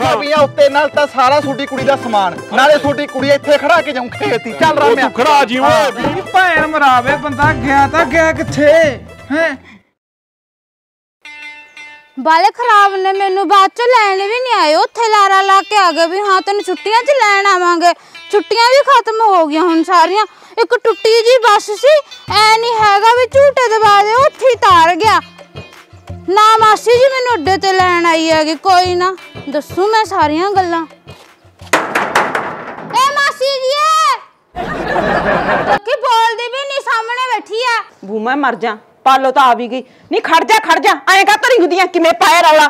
ਖਾਣਾ ਪੀਣਾ ਉੱਤੇ ਨਾਲ ਤਾਂ ਸਾਰਾ ਛੋਟੀ ਕੁੜੀ ਦਾ ਸਮਾਨ ਨਾਲੇ ਛੋਟੀ ਕੁੜੀ ਇੱਥੇ ਖੜਾ ਕੇ ਜਾਉਂ ਖੇਤੀ ਚੱਲ ਰਾਮਿਆ ਤੂੰ ਖੜਾ ਜੀ ਓਏ ਭੈਣ ਮਰਾਵੇ ਬੰਦਾ ਗਿਆ ਤਾਂ ਗਿਆ ਕਿੱਥੇ ਹੈ ਬਾਲੇ ਖਰਾਬ ਨੇ ਮੈਨੂੰ ਬਾਅਦ ਚ ਲੈਣ ਵੀ ਨਹੀਂ ਆਏ ਉੱਥੇ ਲਾਰਾ ਲਾ ਕੇ ਆ ਗਏ ਵੀ ਹਾਂ ਤੈਨੂੰ ਛੁੱਟੀਆਂ ਚ ਲੈਣ ਆਵਾਂਗੇ ਛੁੱਟੀਆਂ ਵੀ ਖਤਮ ਹੋ ਗਈਆਂ ਹੁਣ ਸਾਰੀਆਂ ਇੱਕ ਟੁੱਟੀ ਜੀ ਬੱਸ ਸੀ ਐ ਨਹੀਂ ਹੈਗਾ ਵੀ ਝੂਟੇ ਦਬਾ ਦੇ ਉੱਥੇ ਤਾਰ ਗਿਆ ਨਾ ਮਾਸੀ ਜੀ ਮੈਨੂੰ ਅੱਡੇ ਤੇ ਲੈਣ ਆਈ ਹੈਗੀ ਕੋਈ ਨਾ ਦੱਸੂ ਮੈਂ ਸਾਰੀਆਂ ਗੱਲਾਂ ਏ ਮਾਸੀ ਜੀ ਕੀ ਬੋਲਦੀ ਵੀ ਨਹੀਂ ਸਾਹਮਣੇ ਬੈਠੀ ਆ ਬੂ ਮੈਂ ਮਰ ਜਾ ਪਾਲੋ ਤਾਂ ਆ ਵੀ ਗਈ ਨਹੀਂ ਖੜ ਜਾ ਐਂ ਕਾ ਧਰੀ ਹੁੰਦੀਆਂ ਕਿਵੇਂ ਪਾਏ ਰੌਲਾ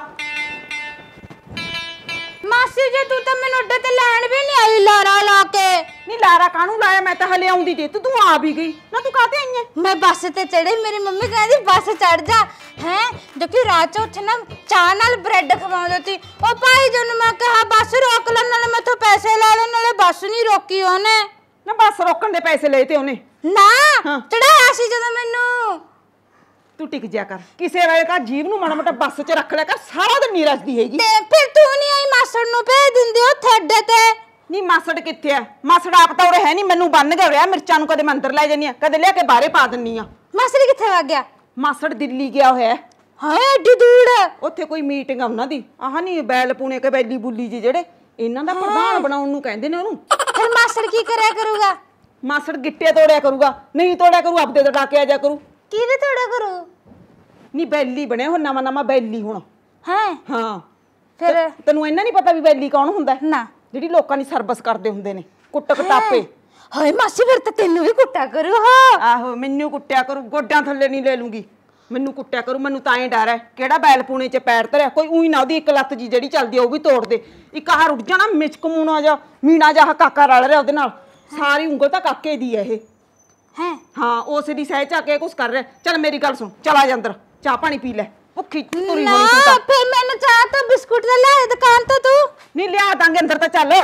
ਮਾਸੀ ਜੀ ਤੂੰ ਤਾਂ ਮੈਨੂੰ ਅੱਡੇ ਤੇ ਲੈਣ ਵੀ ਨਹੀਂ ਆਈ ਲਾਰਾ ਲਾ ਕੇ ਨਹੀਂ ਲਾਰਾ ਕਾਹਨੂੰ ਲਾਇਆ ਮੈਂ ਤਾਂ ਹਲੇ ਆਉਂਦੀ ਤੇ ਤੂੰ ਆ ਵੀ ਗਈ ਨਾ ਤੂੰ ਕਾਹਤੇ ਆਈ ਐ ਮੈਂ ਬੱਸ ਤੇ ਚੜੇ ਮੇਰੀ ਮੰਮੀ ਕਹਿੰਦੀ ਬੱਸ ਚੜ ਜਾ ਹੈ ਦੇਖੀ ਰਾਤ ਚ ਉੱਥੇ ਨਾ ਚਾਹ ਨਾਲ ਬ੍ਰੈਡ ਖਵਾਉਂਦੇ ਸੀ ਉਹ ਭਾਈ ਜੀ ਨੂੰ ਮੈਂ ਕਿਹਾ ਬੱਸ ਰੋਕ ਲੈ ਨਾਲੇ ਮੈਥੋਂ ਪੈਸੇ ਲੈ ਲੈ ਨਾਲੇ ਬੱਸ ਨਹੀਂ ਰੋਕੀ ਉਹਨੇ ਨਾ ਬੱਸ ਰੋਕਣ ਦੇ ਪੈਸੇ ਲਏ ਤੇ ਉਹਨੇ ਨਾ ਚੜਾਇਆ ਸੀ ਜਦੋਂ ਮੈਨੂੰ ਤੂੰ ਟਿਕ ਜਾ ਕਰ ਕਿਸੇ ਵੇਲੇ ਕਾ ਜੀਵ ਨੂੰ ਮਾੜਾ ਮੋਟਾ ਬੱਸ 'ਚ ਰੱਖ ਲਿਆ ਕਰ ਸਾਰਾ ਦਿਨ ਨੀਰਜ ਦੀ ਹੈਗੀ ਤੇ ਫਿਰ ਤੂੰ ਨਹੀਂ ਆਈ ਮਾਸੜ ਨੂੰ ਭੇਜ ਦਿੰਦੇ ਉੱਥੇ ਅੱਡੇ ਤੇ ਨਹੀਂ ਮਾਸੜ ਕਿੱਥੇ ਆ ਮਾਸੜ ਆਪ ਤਾਂ ਉਰੇ ਹੈ ਨਹੀਂ ਮੈਨੂੰ ਬੰਨ ਗਿਆ ਹੋਇਆ ਮਿਰਚਾਂ ਨੂੰ ਕਦੇ ਮੈਂ ਅੰਦਰ ਲੈ ਜਾਨੀ ਆ ਕਦੇ ਲਿਆ ਕੇ ਬਾਹਰੇ ਪਾ ਦਿੰਨੀ ਆ ਮਾਸੜ ਕਿੱਥੇ ਵਗ ਗਿਆ ਮਾਸੜ ਦਿੱਲੀ ਗਿਆ ਹੋਇਆ ਹਾਏ ਐਡੀ ਦੂਰ ਉੱਥੇ ਕੋਈ ਮੀਟਿੰਗ ਆ ਉਹਨਾਂ ਦੀ ਆਹ ਨਹੀਂ ਬੈਲ ਪੂਣੇ ਕੇ ਬੈਲੀ ਬੁੱਲੀ ਜੀ ਜਿਹੜੇ ਇਹਨਾਂ ਦਾ ਪ੍ਰਧਾਨ ਬਣਾਉਣ ਨੂੰ ਕਹਿੰਦੇ ਨੇ ਉਹਨੂੰ ਫਿਰ ਮਾਸੜ ਕੀ ਕਰਿਆ ਕਰੂਗਾ ਮਾਸੜ ਗਿੱਟੇ ਤੋੜਿਆ ਕਰੂਗਾ ਨਹੀਂ ਤੋੜਿਆ ਕਰੂ ਆਪਦੇ ਤੋਂ ਡਾਕੇ ਆ ਜਾ ਕਰੂ ਕਿਹਦੇ ਤੋੜਾ ਕਰੂ ਨਹੀਂ ਬੈਲੀ ਬਣਿਆ ਹੁਣ ਨਵਾਂ ਬੈਲੀ ਹੁਣ ਹਾਂ ਫਿਰ ਤੈਨੂੰ ਇੰਨਾ ਨਹੀਂ ਪਤਾ ਵੀ ਬੈਲੀ ਕੌਣ ਹੁੰਦਾ ਨਾ ਜਿਹੜੀ ਲੋਕਾਂ ਦੀ ਸਰਵਿਸ ਕਰਦੇ ਹੁੰਦੇ ਨੇ ਕੁੱਟ ਕਟਾਪੇ ਹਾਏ ਮਾਸੀ ਫਿਰ ਤਾਂ ਤੈਨੂੰ ਵੀ ਕੁੱਟਿਆ ਕਰੂ ਹਾਂ ਆਹੋ ਮੈਨੂੰ ਕੁੱਟਿਆ ਕਰੂ ਗੋਡਾਂ ਥੱਲੇ ਨਹੀਂ ਲੈ ਲੂੰਗੀ ਮੈਨੂੰ ਕੁੱਟਿਆ ਕਰੂ ਮੈਨੂੰ ਤਾਂ ਐ ਡਰ ਹੈ ਕਿਹੜਾ ਬੈਲ ਪੂਣੇ 'ਚ ਪੈਰ ਧਰਿਆ ਕੋਈ ਉਹੀ ਨਾ ਉਹਦੀ ਇੱਕ ਲੱਤ ਜੀ ਜਿਹੜੀ ਚੱਲਦੀ ਆ ਉਹ ਵੀ ਤੋੜ ਦੇ ਇੱਕ ਆਹ ਰੁੱਟ ਜਾਣਾ ਮਿਚਕ ਮੂਣਾ ਜਾ ਮੀਣਾ ਜਾ ਕਾਕਾ ਰਲ ਰਿਹਾ ਉਹਦੇ ਨਾਲ ਸਾਰੀ ਉਂਗਲ ਤਾਂ ਕਾਕੇ ਦੀ ਹੈ ਇਹ ਹਾਂ ਉਸੇ ਦੀ ਸਹਿ ਚਾ ਕੇ ਕੁਛ ਕਰ ਰਿਹਾ ਚੱਲ ਮੇਰੀ ਗੱਲ ਸੁਣ ਚਲ ਆ ਜਾ ਅੰਦਰ ਚਾਹ ਪਾਣੀ ਪੀ ਲੈ ਭੁੱਖੀ ਤੁਰੀ ਹੋਣੀ ਤੂੰ ਤਾਂ ਫਿਰ ਮੈਨੂੰ ਚਾਹ ਤਾਂ ਬਿਸਕੁਟ ਦਾ ਲੈ ਦੁਕਾਨ ਤੋਂ ਤੂੰ ਨਹੀਂ ਲਿਆ ਦਾਂਗੇ ਅੰਦਰ ਤਾਂ ਚੱਲ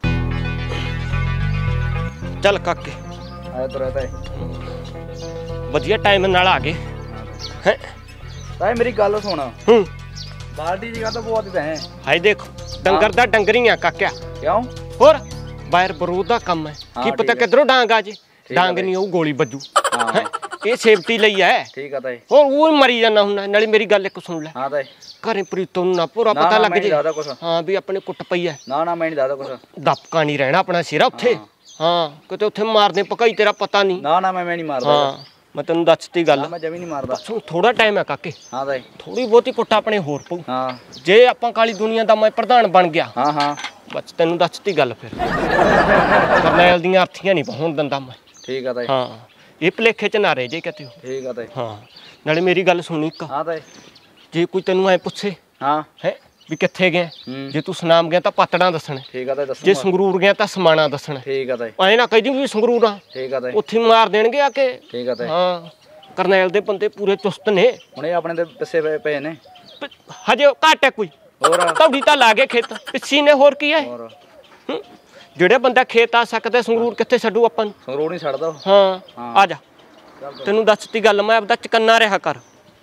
ਚੱਲ ਕਾਕੇ ਆਇਆ ਤੁਰਿਆ ਤਾਂ ਵਧੀਆ ਟਾਈਮ ਨਾਲ ਆ ਗਏ ਹੈ ਤਾਏ ਮੇਰੀ ਗੱਲ ਸੁਣ ਹੂੰ ਬਾਲਟੀ ਜਗ੍ਹਾ ਤਾਂ ਬਹੁਤ ਹੈ ਹਾਏ ਦੇਖੋ ਡੰਗਰ ਦਾ ਡੰਗਰੀਆਂ ਕਾਕਿਆ ਕਿਉਂ ਹੋਰ ਬਾਹਰ ਬਰੂਦ ਦਾ ਕੰਮ ਹੈ ਕੀ ਪਤਾ ਕਿਧਰੋਂ ਡਾਂਗ ਆ ਜੇ ਡਾਂਗ ਨਹੀਂ ਉਹ ਗੋਲੀ ਵੱਜੂ ਇਹ ਸੇਫਟੀ ਲਈ ਹੈ ਠੀਕ ਆ ਤਾਏ ਹੋਰ ਉਹ ਮਰੀ ਜਾਣਾ ਹੁੰਦਾ ਨਾਲੇ ਮੇਰੀ ਗੱਲ ਇੱਕ ਸੁਣ ਲੈ ਹਾਂ ਤਾਏ ਘਰੇ ਪ੍ਰੀਤੋਂ ਨੂੰ ਨਾ ਪੂਰਾ ਪਤਾ ਲੱਗ ਜੇ ਕੁਛ ਹਾਂ ਵੀ ਆਪਣੇ ਕੁੱਟ ਪਈ ਹੈ ਨਾ ਮੈਂ ਨਹੀਂ ਦੱਸਦਾ ਕੁਛ ਦਬਕਾ ਨਹੀਂ ਰਹਿਣਾ ਆਪਣਾ ਸਿਰ ਉੱਥੇ ਹਾਂ ਕਿਤੇ ਉੱਥੇ ਮਾਰਦੇ ਪਕਾਈ ਤੇਰਾ ਪਤਾ ਨਹੀਂ ਨਾ ਮੈਂ ਨਹੀਂ ਮਾਰਦਾ ਹਾਂ ਮੈਂ ਤੈਨੂੰ ਦੱਸਤੀ ਗੱਲ ਮੈਂ ਜਮੀ ਨਹੀਂ ਮਾਰਦਾ ਥੋੜਾ ਟਾਈਮ ਹੈ ਕਾਕੇ ਹਾਂ ਤਾਏ ਥੋੜੀ ਬਹੁਤੀ ਕੁੱਟ ਆਪਣੇ ਹੋਰ ਪਊ ਹਾਂ ਜੇ ਆਪਾਂ ਕਾਲੀ ਦੁਨੀਆ ਦਾ ਮੈਂ ਪ੍ਰਧਾਨ ਬਣ ਗਿਆ ਹਾਂ ਬਸ ਤੈਨੂੰ ਦੱਸਤੀ ਗੱਲ ਫਿਰ ਕਰਨੈਲ ਦੀਆਂ ਅਰਥੀਆਂ ਨਹੀਂ ਪਹੁੰਚ ਦਿੰਦਾ ਮੈਂ ਠੀਕ ਆ ਤਾਏ ਹਾਂ ਇਹ ਭਲੇਖੇ ਚ ਨਾ ਰਹਿ ਜੇ ਕਿਤੇ ਠੀਕ ਆ ਤਾਏ ਹਾਂ ਨਾਲੇ ਮੇਰੀ ਗੱਲ ਸੁਣੀ ਇੱਕ ਹਾਂ ਤਾਏ ਜੇ ਕੋਈ ਤੈਨੂੰ ਐ ਪੁੱਛੇ ਹਾਂ ਹੈ ਵੀ ਕਿੱਥੇ ਗਿਆ ਜੇ ਤੂੰ ਸੁਨਾਮ ਗਿਆ ਤਾਂ ਪਾਤੜਾਂ ਦੱਸਣੇ ਠੀਕ ਆ ਤਾਏ ਦੱਸੋ ਜੇ ਸੰਗਰੂਰ ਗਿਆ ਤਾਂ ਸਮਾਣਾ ਦੱਸਣਾ ਠੀਕ ਆ ਤਾਏ ਐ ਨਾ ਕਹਿ ਦੀ ਵੀ ਸੰਗਰੂਰ ਆ ਠੀਕ ਆ ਤਾਏ ਉੱਥੇ ਮਾਰ ਦੇਣਗੇ ਆ ਕੇ ਠੀਕ ਆ ਤਾਏ ਹਾਂ ਕਰਨੈਲ ਦੇ ਬੰਦੇ ਪੂਰੇ ਚੁਸਤ ਨੇ ਹੁਣੇ ਆਪਣੇ ਦੇ ਪਿੱਛੇ ਪਏ ਨੇ ਹਜੇ ਘੱਟ ਹੈ ਕੋਈ ਹੋਰ ਕੌੜੀ ਤਾਂ ਲਾ ਗਏ ਖੇਤ ਪਿੱਛੀ ਨੇ ਹੋਰ ਕੀ ਹੈ ਹੋਰ ਜਿਹੜੇ ਬੰਦਾ ਖੇਤ ਆ ਸਕਦੇ ਸੰਗਰੂਰ ਕਿੱਥੇ ਛੱਡੂ ਆਪਾਂ ਨੂੰ ਸੰਗਰੂਰ ਨਹੀਂ ਛੱਡਦਾ ਹਾਂ ਆ ਜਾ ਤੈਨੂੰ ਦੱਸਤੀ ਗੱਲ ਮੈਂ ਆਪਦਾ ਚਕੰਨਾ ਰਿਹਾ ਕਰ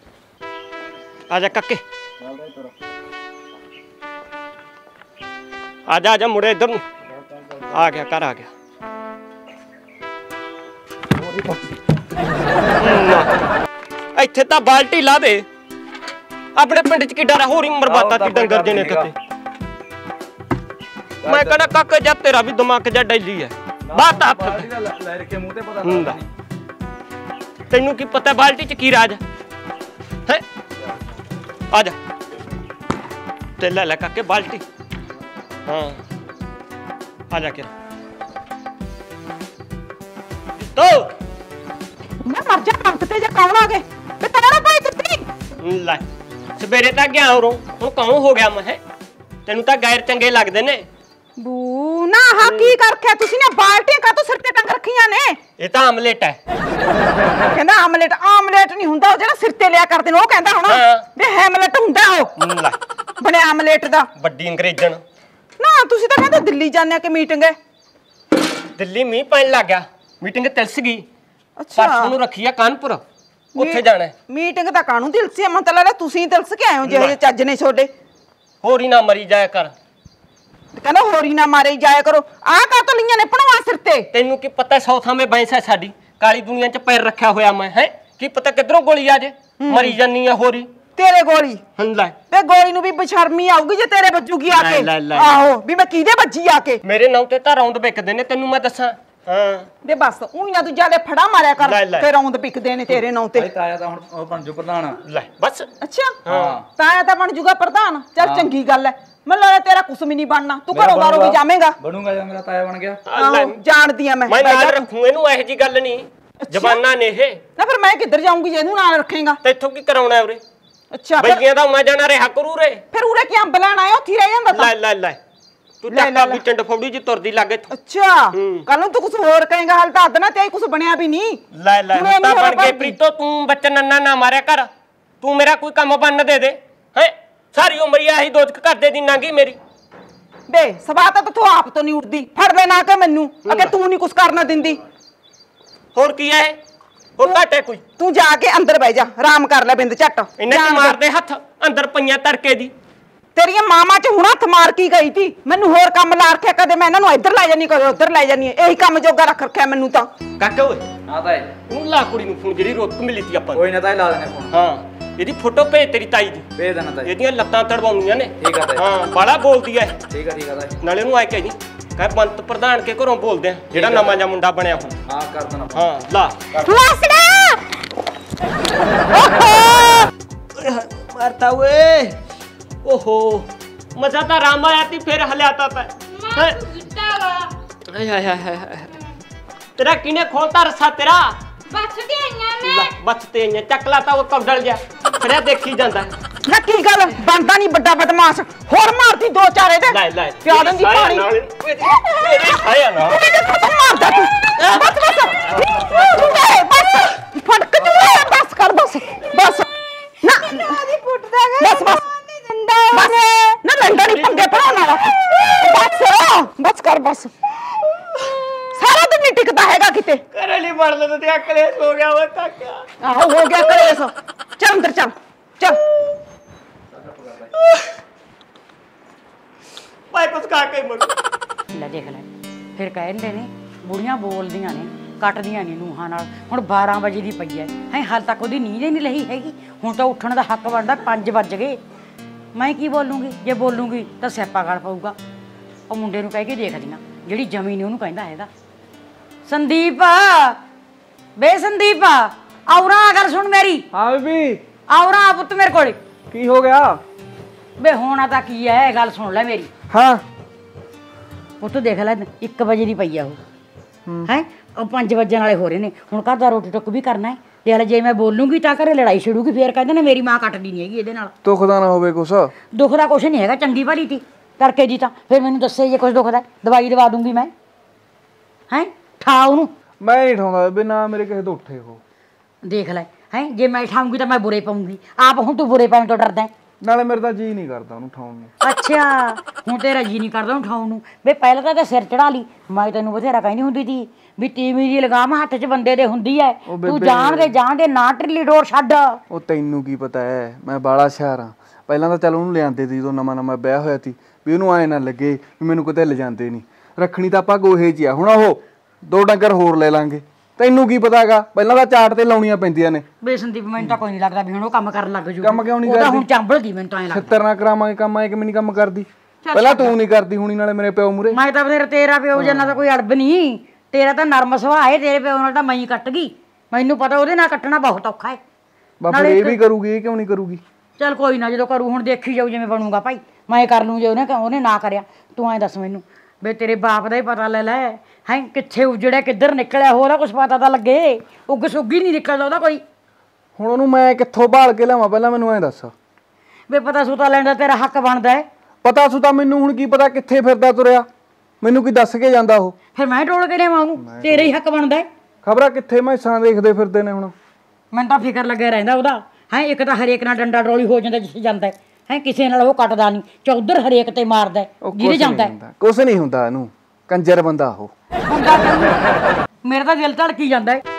ਆ ਜਾ ਕੱਕੇ ਆ ਜਾ ਮੁੜੇ ਇੱਧਰ ਨੂੰ ਆ ਗਿਆ ਕਰ ਆ ਗਿਆ ਇੱਥੇ ਤਾਂ ਬਾਲਟੀ ਲਾ ਦੇ ਆਪਣੇ ਪਿੰਡ ਚ ਕੀ ਡਰ ਹੋਰ ਹੀ ਮਰਬਾਤਾ ਕੀ ਡੰਗਰ ਜੇ ਨੇ ਕਿਤੇ ਮੈਂ ਕਹਿੰਦਾ ਕਾਕਾ ਜਾ ਤੇਰਾ ਵੀ ਦਿਮਾਗ ਜਾ ਡੈਲੀ ਹੈ ਬਾਤ ਹੱਥ ਲੈ ਰੱਖੇ ਮੂੰਹ ਤੇ ਪਤਾ ਲੱਗਦਾ ਤੈਨੂੰ ਕੀ ਪਤਾ ਬਾਲਟੀ ਚ ਕੀ ਰਾਜ ਹੈ ਆ ਜਾ ਤੇ ਲੈ ਕਾਕੇ ਬਾਲਟੀ ਹਾਂ ਆ ਜਾ ਕੇ ਤੋ ਮੈਂ ਮਰ ਜਾ ਵਕਤ ਤੇ ਜੇ ਕੌਣ ਆ ਗਏ ਤੇ ਤੇਰਾ ਭਾਈ ਕਿੱਥੇ ਲੈ ਸਵੇਰੇ ਤਾਂ ਗਿਆ ਉਰੋਂ ਹੁਣ ਕੌਣ ਹੋ ਗਿਆ ਮੈਂ ਤੈਨੂੰ ਤਾਂ ਗੈਰ ਚੰਗੇ ਲੱਗਦੇ ਨੇ ਬੂ ਨਾ ਹਾ ਕੀ ਕਰਖਿਆ ਤੁਸੀਂ ਨੇ ਬਾਲਟੀਆਂ ਕਾਹਤੋਂ ਸਿਰ ਤੇ ਟੰਗ ਰੱਖੀਆਂ ਨੇ ਇਹ ਤਾਂ ਆਮਲੇਟ ਹੈ ਕਹਿੰਦਾ ਆਮਲੇਟ ਨਹੀਂ ਹੁੰਦਾ ਉਹ ਜਿਹੜਾ ਸਿਰ ਤੇ ਲਿਆ ਕਰਦੇ ਨੇ ਉਹ ਕਹਿੰਦਾ ਹੁਣ ਵੀ ਹੈਮਲੇਟ ਹੁੰਦਾ ਉਹ ਲੈ ਬਣਿਆ ਆਮਲੇਟ ਦਾ ਵੱਡੀ ਅੰਗਰੇਜ਼ਣ ਨਾ ਤੁਸੀਂ ਤਾਂ ਕਹਿੰਦੇ ਦਿੱਲੀ ਜਾਂਦੇ ਆ ਕਿ ਮੀਟਿੰਗ ਹੈ ਦਿੱਲੀ ਮੀਂਹ ਪੈਣ ਲੱਗ ਗਿਆ ਮੀਟਿੰਗ ਤਿਲਸ ਗਈ ਅੱਛਾ ਪਰਸੋਂ ਨੂੰ ਰੱਖੀ ਆ ਕਾਨਪੁਰ ਉੱਥੇ ਜਾਣਾ ਮੀਟਿੰਗ ਤਾਂ ਕਾਹਨੂੰ ਦਿਲਸੀ ਮਨ ਤਾਂ ਲੱਗਦਾ ਤੁਸੀਂ ਦਿਲਸ ਕੇ ਆਏ ਹੋ ਜਿਹੇ ਚੱਜ ਨੇ ਛੋਡੇ ਹੋਰ ਹੀ ਨਾ ਮਰੀ ਜਾਇਆ ਕਰ ਕਹਿੰਦਾ ਹੋਰੀ ਨਾ ਮਾਰੇ ਜਾਇਆ ਕਰੋ। ਆਹ ਕਾ ਤੋਂ ਲੀਆਂ ਨੇ ਪਣਵਾ ਸਿਰ ਤੇ। ਤੈਨੂੰ ਕੀ ਪਤਾ 100 ਥਾਂ ਮੈਂ ਬੈਂਸ ਹੈ ਸਾਡੀ ਕਾਲੀ ਦੁਨੀਆ 'ਚ ਪੈਰ ਰੱਖਿਆ ਹੋਇਆ ਮੈਂ ਹੈ ਕੀ ਪਤਾ ਕਿੱਧਰੋਂ ਗੋਲੀ ਆ ਜੇ ਮਰੀ ਜਾਨੀ ਆ ਹੋਰੀ ਤੇਰੇ ਗੋਲੀ ਲੈ ਤੇ ਗੋਲੀ ਨੂੰ ਵੀ ਬਸ਼ਰਮੀ ਆਊਗੀ ਜੇ ਤੇਰੇ ਵੱਜੂਗੀ ਆ ਕੇ। ਆਹੋ ਵੀ ਮੈਂ ਕਿਹਦੇ ਵੱਜੀ ਆ ਕੇ। ਮੇਰੇ ਨਾਂ ਤੇ ਤਾਂ ਰੌਂਦ ਵਿਕਦੇ ਨੇ ਤੈਨੂੰ ਮੈਂ ਦੱਸਾਂ। ਹਾਂ ਵੇ ਬਸ ਉਹਨੀਆਂ ਤੂੰ ਜਾਲੇ ਫੜਾ ਮਾਰਿਆ ਕਰ ਤੇ ਰੌਂਦ ਵਿਕਦੇ ਨੇ ਤੇਰੇ ਨਾਂ ਤੇ। ਤਾਇਆ ਤਾਂ ਹੁਣ ਉਹ ਬਣ ਜੂ ਪ੍ਰਧਾਨ। ਲੈ ਬਸ ਅੱਛਾ ਤਾਇਆ ਤਾਂ ਬਣ ਜੂਗਾ ਪ੍ਰਧਾਨ। ਚੱਲ ਚੰਗੀ ਗੱਲ ਹੈ। ਮੈਨੂੰ ਲੱਗਦਾ ਤੇਰਾ ਕੁਛ ਵੀ ਨਹੀਂ ਬਣਨਾ ਤੂੰ ਘਰੋਂ ਬਾਹਰੋਂ ਵੀ ਜਾਵੇਂਗਾ। ਬਣੂਗਾ ਜਾਂ ਮੇਰਾ ਤਾਇਆ ਬਣ ਗਿਆ। ਜਾਣਦੀ ਆ ਮੈਂ ਨਾਲ ਰੱਖੂ ਇਹਨੂੰ ਇਹੋ ਜੀ ਗੱਲ ਨਹੀਂ ਜ਼ਬਾਨਾਂ ਨੇ ਇਹ ਨਾ ਫਿਰ ਮੈਂ ਕਿੱਧਰ ਜਾਊਂਗੀ ਜੇ ਇਹਨੂੰ ਨਾਲ ਰੱਖੇਗਾ। ਤੈਥੋਂ ਕੀ ਕਰਾਉਣਾ ਉਰੇ ਅੱਛਾ ਬਈਆਂ ਦਾ ਮੈਂ ਜਾਣਾ ਰਿਹਾ ਕਰੂ ਰੇ ਫਿਰ ਉਰੇ ਕੀ ਅੰਬ ਲੈਣ ਆਇਆ ਉੱਥੇ ਰਹਿ ਜਾਂਦਾ ਲੈ ਲੈ ਲੈ ਤੂੰ ਟੱਕਾ ਵੀ ਟੰਡ ਫੌੜੀ ਜੀ ਤੁਰਦੀ ਲੱਗੇ। ਅੱਛਾ ਕੱਲ ਨੂੰ ਤੂੰ ਕੁਝ ਹੋਰ ਕਹੇਗਾ ਹਾਲ ਤਾਂ ਅੱਧਨਾ ਤੇ ਕੁਝ ਬਣਿਆ ਵੀ ਨਹੀਂ। ਲੈ ਲੈ ਤਾਂ ਬਣ ਗਏ ਪ੍ਰੀਤੋ ਤੂੰ ਬੱਚਾ ਨੰਨਾ ਨਾ ਮਾਰਿਆ ਕਰ ਤੂੰ ਮੇਰਾ ਕੋਈ ਕੰਮ ਬੰਨ ਦੇ ਦੇ ਹੈ ਸਾਰੀ ਉਮਰ ਆਹੀ ਦੋਜਕ ਕਰਦੇ ਦੀ ਨਾਂਗੀ ਮੇਰੀ। ਬੇ ਸਵਾ ਤਾਂ ਤੂੰ ਆਪ ਤੋਂ ਨਹੀਂ ਉੱਠਦੀ ਫੜ ਲੈ ਨਾ ਕਿ ਮੈਨੂੰ ਅਗੇ ਤੂੰ ਨਹੀਂ ਕੁਝ ਕਰਨਾ ਦਿੰਦੀ। ਹੋਰ ਕੀ ਹੈ ਹੋਰ ਘਾਟੇ ਕੋਈ ਤੂੰ ਜਾ ਕੇ ਅੰਦਰ ਬਹਿ ਜਾ ਆਰਾਮ ਕਰ ਲੈ ਬਿੰਦ ਝੱਟ। ਇਹਨੇ ਕੀ ਮਾਰਦੇ ਹੱਥ ਅੰਦਰ ਪਈਆਂ ਤੜਕੇ ਦੀ ਤੇਰੀਆਂ ਮਾਮਾ ਚ ਹੁਣ ਹੱਥ ਮਾਰ ਕੀ ਗਈ ਤੀ ਮੈਨੂੰ ਹੋਰ ਕੰਮ ਲਾ ਰੱਖਿਆ ਕਦੇ ਮੈਂ ਇਹਨਾਂ ਨੂੰ ਇੱਧਰ ਲੈ ਜਾਨੀ ਕਦੇ ਉੱਧਰ ਲੈ ਜਾਨੀ ਇਹੀ ਕੰਮ ਜੋਗਾ ਰੱਖ ਰੱਖਿਆ ਮੈਨੂੰ ਤਾਂ। ਕਾਕਾ ਓਏ ਹਾਂ ਤਾਏ ਤੂੰ ਲਾ ਕੁੜੀ ਨੂੰ ਫੋਨ ਜਿਹੜੀ ਰੋਕ ਮਿਲੀ ਤੀ ਆਪਾਂ ਕੋਈ ਨਾ ਤਾਏ ਲਾ ਦੇਣੇ ਫੋਨ। ਹਾਂ ਇਹਦੀ ਫੋਟੋ ਭੇਜ ਤੇਰੀ ਤਾਈ ਦੀ ਭੇਜ ਦੇਣਾ ਤਾਏ। ਇਹਦੀਆਂ ਲੱਤਾਂ ਤੜਵਾਉਂਦੀਆਂ ਨੇ। ਠੀਕ ਆ ਤਾਏ। ਹਾਂ ਬਾਲਾ ਬੋਲਦੀ ਐ। ਠੀਕ ਆ ਤਾਏ। ਨਾਲੇ ਉਹਨੂੰ ਆਏ ਕਹਿ ਜੀ ਕਹੇ ਪੰਤ ਪ੍ਰਧਾਨ ਕੇ ਘਰੋਂ ਬੋਲਦੇ ਆ ਜਿਹੜਾ ਨਵਾਂ ਜਿਹਾ ਮੁੰਡਾ ਬਣਿਆ ਹੁਣ। ਹਾਂ ਕਰ ਦੇਣਾ। ਹਾਂ ਲਾ ਮਾਸੜਾ ਮਾਰਤਾ ਓਏ ਓਹੋ ਮਜ਼ਾ ਤਾਂ ਰਾਮ ਆਇਆ ਤੀ ਫਿਰ ਹਲਿਆਤਾ ਪੈ ਹਾਏ ਹਾਏ ਹਾਏ ਤੇਰਾ ਕਿਨੇ ਖੋਲਤਾ ਰਸਾ ਤੇਰਾ ਬੱਚ ਕੇ ਆਈਆਂ ਮੈਂ ਬੱਚ ਤੇ ਆਈਆਂ ਚੱਕ ਲਾ ਤਾਂ ਉਹ ਕਬਡਲ ਗਿਆ ਖੜਿਆ ਦੇਖੀ ਜਾਂਦਾ ਨਾ ਕੀ ਗੱਲ ਬਣਦਾ ਨਹੀਂ ਵੱਡਾ ਬਦਮਾਸ਼ ਹੋਰ ਮਾਰਦੀ ਦੋ ਚਾਰੇ ਤੇ ਲੈ ਲੈ ਪਿਆ ਦਿੰਦੀ ਪਾਣੀ ਤੇਰੇ ਖਾਇਆ ਨਾ ਮਾਰਦਾ ਤੂੰ ਬਸ ਫੜਕ ਜੂਏ ਬਸ ਕਰ ਬਸ ਬਸ ਨਾ ਉਹਦੀ ਕੁੱਟਦਾ ਗਾ ਬਸ ਬਸ ਨਹੀਂ ਦਿੰਦਾ ਬਸ ਨਾ ਲੰਡਾ ਨਹੀਂ ਪੰਗੇ ਪੜਾਉਣ ਵਾਲਾ ਬਸ ਕਰ ਬਸ ਸਾਰਾ ਦਿਨ ਨਹੀਂ ਟਿਕਦਾ ਹੈਗਾ ਕਿਤੇ ਘਰੇ ਲਈ ਮਰ ਲੈ ਤੇ ਅਕਲੇ ਹੋ ਗਿਆ ਓਏ ਕਾਕਾ ਆਹੋ ਹੋ ਗਿਆ ਕਲੇਸ ਚੱਲ ਅੰਦਰ ਚੱਲ ਚੱਲ ਭਾਈ ਕੁਛ ਖਾ ਕੇ ਮਰ ਲੈ ਦੇਖ ਲੈ ਫਿਰ ਕਹਿੰਦੇ ਨੇ ਬੁੜੀਆਂ ਬੋਲਦੀਆਂ ਨੇ ਕੱਟਦੀਆਂ ਨਹੀਂ ਨੂੰਹਾਂ ਨਾਲ। ਹੁਣ 12 ਵਜੇ ਦੀ ਪਈ ਹੈ ਹਾਲ ਤੱਕ ਉਹਦੀ ਨੀਂਦ ਹੀ ਨਹੀਂ ਲਈ ਹੈਗੀ। ਹੁਣ ਤਾਂ ਉੱਠਣ ਦਾ ਹੱਕ ਬਣਦਾ 5 ਵੱਜ ਗਏ। ਮੈਂ ਕੀ ਬੋਲੂੰਗੀ ਜੇ ਬੋਲੂੰਗੀ ਤਾਂ ਸਿਆਪਾ ਗਲ ਪਊਗਾ। ਉਹ ਮੁੰਡੇ ਨੂੰ ਕਹਿ ਕੇ ਦੇਖਦੀਆਂ ਜਿਹੜੀ ਜਮੀ ਨੇ ਉਹਨੂੰ ਕਹਿੰਦਾ ਹੈਗਾ ਸੰਦੀਪ ਬੇ ਸੰਦੀਪ ਆਉਰਾ ਅਗਰ ਸੁਣ ਮੇਰੀ। ਹਾਂ ਬੀਬੀ ਆਉਰਾ ਪੁੱਤ ਮੇਰੇ ਕੋਲ ਕੀ ਹੋ ਗਿਆ? ਬੇ ਹੋਣਾ ਤਾਂ ਕੀ ਹੈ ਗੱਲ ਸੁਣ ਲੈ ਮੇਰੀ। ਹਾਂ ਪੁੱਤ ਦੇਖ ਲੈ 1 ਵਜੇ ਦੀ ਪਈ ਆ ਉਹ ਹੈ ਉਹ 5 ਵਜਣ ਵਾਲੇ ਹੋ ਰਹੇ ਨੇ। ਹੁਣ ਘਰ ਦਾ ਰੋਟੀ ਟੁੱਕ ਵੀ ਕਰਨਾ ਹੈ ਤੇ ਜੇ ਮੈਂ ਬੋਲੂੰਗੀ ਤਾਂ ਘਰੇ ਲੜਾਈ ਛਿੜੂਗੀ। ਫੇਰ ਕਹਿੰਦੇ ਨੇ ਮੇਰੀ ਮਾਂ ਕੱਟਦੀ ਨਹੀਂ ਹੈਗੀ ਇਹਦੇ ਨਾਲ। ਦੁੱਖ ਦਾ ਨਾ ਹੋਵੇ ਕੁਛ। ਦੁੱਖ ਦਾ ਕੁਛ ਨਹੀਂ ਹੈਗਾ ਚੰਗੀ ਭਲੀ ਤੀ ਕਰਕੇ ਜੀ ਤਾਂ ਫਿਰ ਮੈਨੂੰ ਦੱਸੇ ਜੇ ਕੁਛ ਦੁੱਖ ਦਾ ਦਵਾਈ ਦਵਾ ਦੂੰਗੀ ਮੈਂ ਹੈ ਠਾ ਉਹਨੂੰ। ਮੈਂ ਨਹੀਂ ਠਾਉਂਦਾ ਬਿਨਾ ਮੇਰੇ ਕਿਸੇ ਤੋਂ ਉੱਠੇ ਹੋ। ਦੇਖ ਲੈ ਹੈ ਜੇ ਮੈਂ ਠਾਉਂਗੀ ਤਾਂ ਮੈਂ ਬੁਰੇ ਪਾਉਂਗੀ ਆਪ। ਹੁਣ ਤੂੰ ਬੁਰੇ ਪਾਉਣ ਤੋਂ ਡਰਦਾ ਨਾਲੇ ਮੇਰਾ ਤਾਂ ਜੀ ਨਹੀਂ ਕਰਦਾ ਉਹਨੂੰ ਠਾਉਣ ਨੂੰ। ਅੱਛਾ ਹੁਣ ਤੇਰਾ ਜੀ ਨਹੀਂ ਕਰਦਾ ਉਹਨੂੰ ਠਾਉਣ ਨੂੰ। ਵੇ ਪਹਿਲਾਂ ਤਾਂ ਸਿਰ ਚੜਾ ਲਈ। ਮੈਂ ਤੈਨੂੰ ਬਥੇਰਾ ਕਹਿੰਦੀ ਹੁੰਦੀ ਸੀ ਵੀ ਟੀਵੀ ਦੀ ਲਗਾਮ ਹੱਥ 'ਚ ਬੰਦੇ ਦੇ ਹੁੰਦੀ ਐ। ਤੂੰ ਜਾਣ ਦੇ ਨਾ ਟਿੱਲੀ ਡੋਰ ਛੱਡ। ਉਹ ਤੈਨੂੰ ਕੀ ਪਤਾ ਹੈ ਮੈਂ ਬਾਲਾ ਸ਼ਹਿਰ ਆ। ਪਹਿਲਾਂ ਤਾਂ ਚੱਲ ਉਹਨੂੰ ਲਿਆਂਦੇ ਸੀ ਜਦੋਂ ਨਵਾਂ ਵਿਆਹ ਹੋਇਆ ਸੀ ਵੀ ਉਹਨੂੰ ਐ ਨਾ ਲੱਗੇ ਵੀ ਮੈਨੂੰ ਕਿਤੇ ਲਿਜਾਂਦੇ ਨਹੀਂ। ਰੱਖਣੀ ਤਾਂ ਆਪਾਂ ਗੋਹੇ 'ਚ ਆ। ਹੁਣ ਉਹ 2 ਡੰਗਰ ਹੋਰ ਲੈ ਲਾਂਗੇ। ਤੈਨੂੰ ਕੀ ਪਤਾ ਹੈਗਾ ਪਹਿਲਾਂ ਤਾਂ ਚਾਟ ਤੇ ਲਾਉਣੀਆਂ ਪੈਂਦੀਆਂ ਨੇ। ਬੇਸੰਦੀਪ ਮੈਨੂੰ ਤਾਂ ਕੋਈ ਨਹੀਂ ਲੱਗਦਾ ਵੀ ਹੁਣ ਉਹ ਕੰਮ ਕਰਨ ਲੱਗ ਜੂ। ਕੰਮ ਕਿਉਂ ਨਹੀਂ ਕਰਦੀ? ਕਰਦੀ? ਹੁਣ ਚੰਬਲ ਗਈ ਮੈਨੂੰ ਤਾਂ ਐ ਲੱਗਦਾ। 70 ਨਾ ਕਰਾਵਾਂਗੇ ਕੰਮ ਐ ਕਿਵੇਂ ਨਹੀਂ ਕੰਮ ਕਰਦੀ। ਪਹਿਲਾਂ ਤੂੰ ਨਹੀਂ ਕਰਦੀ ਹੁਣੀ ਨਾਲੇ ਮੇਰੇ ਪਿਓ ਮੂਰੇ। ਮੈਂ ਤਾਂ ਫਿਰ ਤੇਰਾ ਪਿਓ ਜਨਾ ਤਾਂ ਕੋਈ ਅੜਬ ਨਹੀਂ। ਤੇਰਾ ਤਾਂ ਨਰਮ ਸੁਭਾਅ ਹੈ। ਤੇਰੇ ਪਿਓ ਨਾਲ ਤਾਂ ਮੈਂ ਹੀ ਕੱਟ ਗਈ। ਮੈਨੂੰ ਪਤਾ ਉਹਦੇ ਨਾਲ ਕੱਟਣਾ ਬਹੁਤ ਔਖਾ ਹੈ। ਬਾਪੂ ਇਹ ਵੀ ਕਰੂਗੀ ਇਹ ਕਿਉਂ ਨਹੀਂ ਕਰੂਗੀ? ਚੱਲ ਕੋਈ ਨਾ ਜਦੋਂ ਕਰੂ ਹੁਣ ਦੇਖੀ ਜਾਊ ਜਿਵੇਂ ਬਣੂਗਾ ਭਾਈ। ਮੈਂ ਕਰ ਲੂੰ ਜੇ ਉਹਨੇ ਨਾ ਕਰਿਆ। ਤੂੰ ਐਂ ਦੱਸ ਮੈਨੂੰ ਵੇ ਤੇਰੇ ਬਾਪ ਦਾ ਹੀ ਪਤਾ ਲੈ ਲੈ ਹੈ ਕਿੱਥੇ ਉਜੜਿਆ ਕਿੱਧਰ ਨਿਕਲਿਆ ਉਹਦਾ ਕੁਛ ਪਤਾ ਤਾਂ ਲੱਗੇ। ਉੱਗ ਸੁੱਗੀ ਨਹੀਂ ਨਿਕਲਦਾ ਉਹਦਾ ਕੋਈ। ਹੁਣ ਉਹਨੂੰ ਮੈਂ ਕਿੱਥੋਂ ਭਾਲ ਕੇ ਲਿਆਵਾਂ ਪਹਿਲਾਂ ਮੈਨੂੰ ਐਂ ਦੱਸ। ਵੇ ਪਤਾ ਸੁਤਾ ਲੈਣ ਦਾ ਤੇਰਾ ਹੱਕ ਬਣਦਾ ਹੈ। ਪਤਾ ਸੁਤਾ ਮੈਨੂੰ ਹੁਣ ਕੀ ਪਤਾ ਕਿੱਥੇ ਫਿਰਦਾ ਤੁਰਿਆ। ਮੈਨੂੰ ਕੀ ਦੱਸ ਕੇ ਜਾਂਦਾ ਉਹ। ਫਿਰ ਮੈਂ ਟੋਲ ਕੇ ਲਿਆਵਾਂ ਉਹਨੂੰ। ਤੇਰਾ ਹੀ ਹੱਕ ਬਣਦਾ ਹੈ। ਖਬਰਾਂ ਕਿੱਥੇ ਮੈਸਾਂ ਦੇਖਦੇ ਫਿਰਦੇ ਨੇ ਹੁਣ। ਮੈਨੂੰ ਤਾਂ ਫਿਕਰ ਲੱਗਿਆ ਰਹਿੰਦਾ ਉਹਦਾ ਹੈ। ਇੱਕ ਤਾਂ ਹਰੇਕ ਨਾਲ ਡੰਡਾ ਡਰੋਲੀ ਹੋ ਜਾਂਦਾ ਜਿੱਥੇ ਜਾਂਦਾ ਹੈ ਕਿਸੇ ਨਾਲ ਉਹ ਕੱਟਦਾ ਨਹੀਂ। ਚੌਧਰ ਹਰੇਕ ਤੇ ਮਾਰਦਾ ਜਿਹਦੇ ਜਾਂਦਾ ਕੁਛ ਨਹੀਂ ਹੁੰਦਾ ਇਹਨੂੰ। ਕੰਜਰ ਬੰਦਾ ਉਹ। ਮੇਰਾ ਤਾਂ ਦਿਲ ਧੜਕੀ ਜਾਂਦਾ ਹੈ।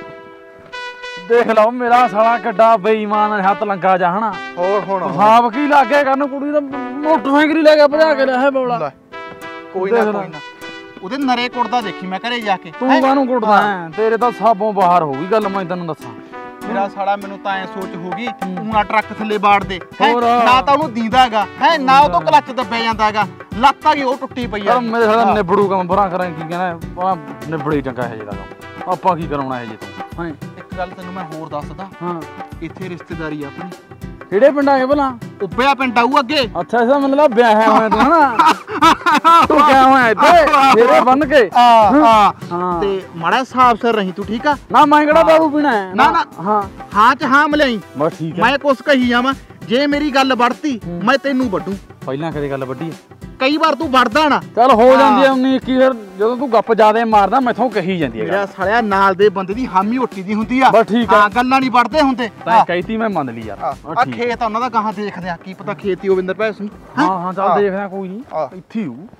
ਦੇਖ ਲਓ ਮੇਰਾ ਸਾਲਾ ਕਿੱਡਾ ਬੇਈਮਾਨ ਹੱਥ ਲੰਗਾ ਜਾ ਹਨਾ। ਹੋਰ ਹੁਣ ਸਾਬ ਕੀ ਲੱਗ ਗਿਆ ਕਰਨ ਕੁੜੀ ਦਾ ਮੋਟਰਸਾਈਕਲ ਹੀ ਲੈ ਕੇ ਭਜਾ ਕੇ ਲਿਆ ਬੋਲਾ। ਕੋਈ ਨਾ ਕੋਈ ਨਾ ਉਹਦੇ ਨਰੇ ਕੁੱਟਦਾ ਦੇਖੀ ਮੈਂ ਘਰੇ ਜਾ ਕੇ ਤੂੰ ਕਾਹਨੂੰ ਕੁੱਟਦਾ ਹੈ? ਤੇਰੇ ਤਾਂ ਸਾਬੋਂ ਬਾਹਰ ਹੋ ਗਈ ਗੱਲ, ਮੈਂ ਤੈਨੂੰ ਦੱਸਾਂ। ਮੇਰਾ ਸਾਲਾ ਮੈਨੂੰ ਤਾਂ ਐ ਸੋਚ ਹੋ ਗਈ ਤੂੰ ਨਾ ਟਰੱਕ ਥੱਲੇ ਬਾੜ ਦੇ ਹੈਂ? ਹੋਰ। ਨਾ ਤਾਂ ਉਹਨੂੰ ਦੀਂਦਾਗਾ ਹੈ ਨਾ ਉਹ ਤੋਂ ਕਲੱਚ ਦੱਬਿਆ ਜਾਂਦਾਗਾ, ਲੱਤ ਆ ਗਈ ਉਹ ਟੁੱਟੀ ਪਈ ਆ। ਮੇਰੇ ਸਾਲਾ ਨਿਬੜੂ ਕੰਮ ਬਰਾਂ ਕਰਾਂ ਕੀ ਕਹਿਣਾ, ਨਿਬੜੇ ਚੰਗਾ ਹੈ ਜਿਹੜਾ ਕੰਮ, ਆਪਾਂ ਕੀ ਕਰਾਉਣਾ ਹੈ ਜੇ ਤੂੰ। ਇੱਕ ਗੱਲ ਤੈਨੂੰ ਮੈਂ ਹੋਰ ਦੱਸਦਾ, ਹਾਂ ਇੱਥੇ ਰਿਸ਼ਤੇਦਾਰੀ ਆ ਆਪਣੀ। ਕਿਹੜੇ ਪਿੰਡਾਂ ਕੇ ਭਲਾ? ਉੱਪਿਆ ਪਿੰਡ ਆਊ ਅੱਗੇ। ਅੱਛਾ ਇਹਦਾ ਮਤਲਬ ਵਿਆਹ ਹੋਇਆ ਤੂੰ ਹਨਾ, ਤੂੰ ਕਿਆ ਹੋਇਆ ਇੱਥੇ ਮੇਰੇ ਬੰਨ ਕੇ। ਹਾਂ ਹਾਂ ਤੇ ਮਾੜਾ ਹਿਸਾਬ ਸਿਰ ਰਹੀ ਤੂੰ, ਠੀਕ ਆ ਨਾ ਮੈਂ ਕਿਹੜਾ ਦਾਰੂ ਪੀਣਾ ਹੈ ਨਾ ਨਾ ਹਾਂ ਹਾਂ ਚ ਹਾਂ ਮਿਲਾਈ। ਬਸ ਠੀਕ ਹੈ। ਮੈਂ ਕੁਛ ਕਹੀ ਜਾਵਾਂ, ਜੇ ਮੇਰੀ ਗੱਲ ਵੜਤੀ ਮੈਂ ਤੈਨੂੰ ਵੱਢੂ। ਪਹਿਲਾਂ ਕਦੇ ਗੱਲ ਵੱਡੀ ਹੈ, ਕਈ ਵਾਰ ਤੂੰ ਵੜਦਾ ਨਾ ਚੱਲ ਹੋ ਜਾਂਦੀ ਹੈ 19 21, ਫਿਰ ਜਦੋਂ ਤੂੰ ਗੱਪ ਜ਼ਿਆਦੇ ਮਾਰਦਾ ਮੈਥੋਂ ਕਹੀ ਜਾਂਦੀ ਹੈ ਮੇਰਾ ਸਾਲਿਆ ਨਾਲ ਦੇ ਬੰਦੇ ਦੀ ਹਾਮੀ ਉੱਟੀ ਦੀ ਹੁੰਦੀ ਆ। ਬਸ ਠੀਕ ਆ। ਹਾਂ ਗੱਲਾਂ ਨਹੀਂ ਵੜਦੇ ਹੁੰਦੇ। ਤੈਂ ਕਹਿਤੀ ਮੈਂ ਮੰਨ ਲਈ ਯਾਰ। ਆ ਖੇਤ ਆ ਉਹਨਾਂ ਦਾ, ਗਾਹਾਂ ਦੇਖਦੇ ਆ ਕੀ ਪਤਾ ਖੇਤੀ ਹੋਵਿੰਦਰ ਭੈ ਸਿੰਘ। ਹਾਂ ਹਾਂ ਚੱਲ ਦੇਖਦੇ ਆ, ਕੋਈ ਨਹੀਂ ਹਾਂ। ਇੱਥੇ ਹੀ ਹੂ।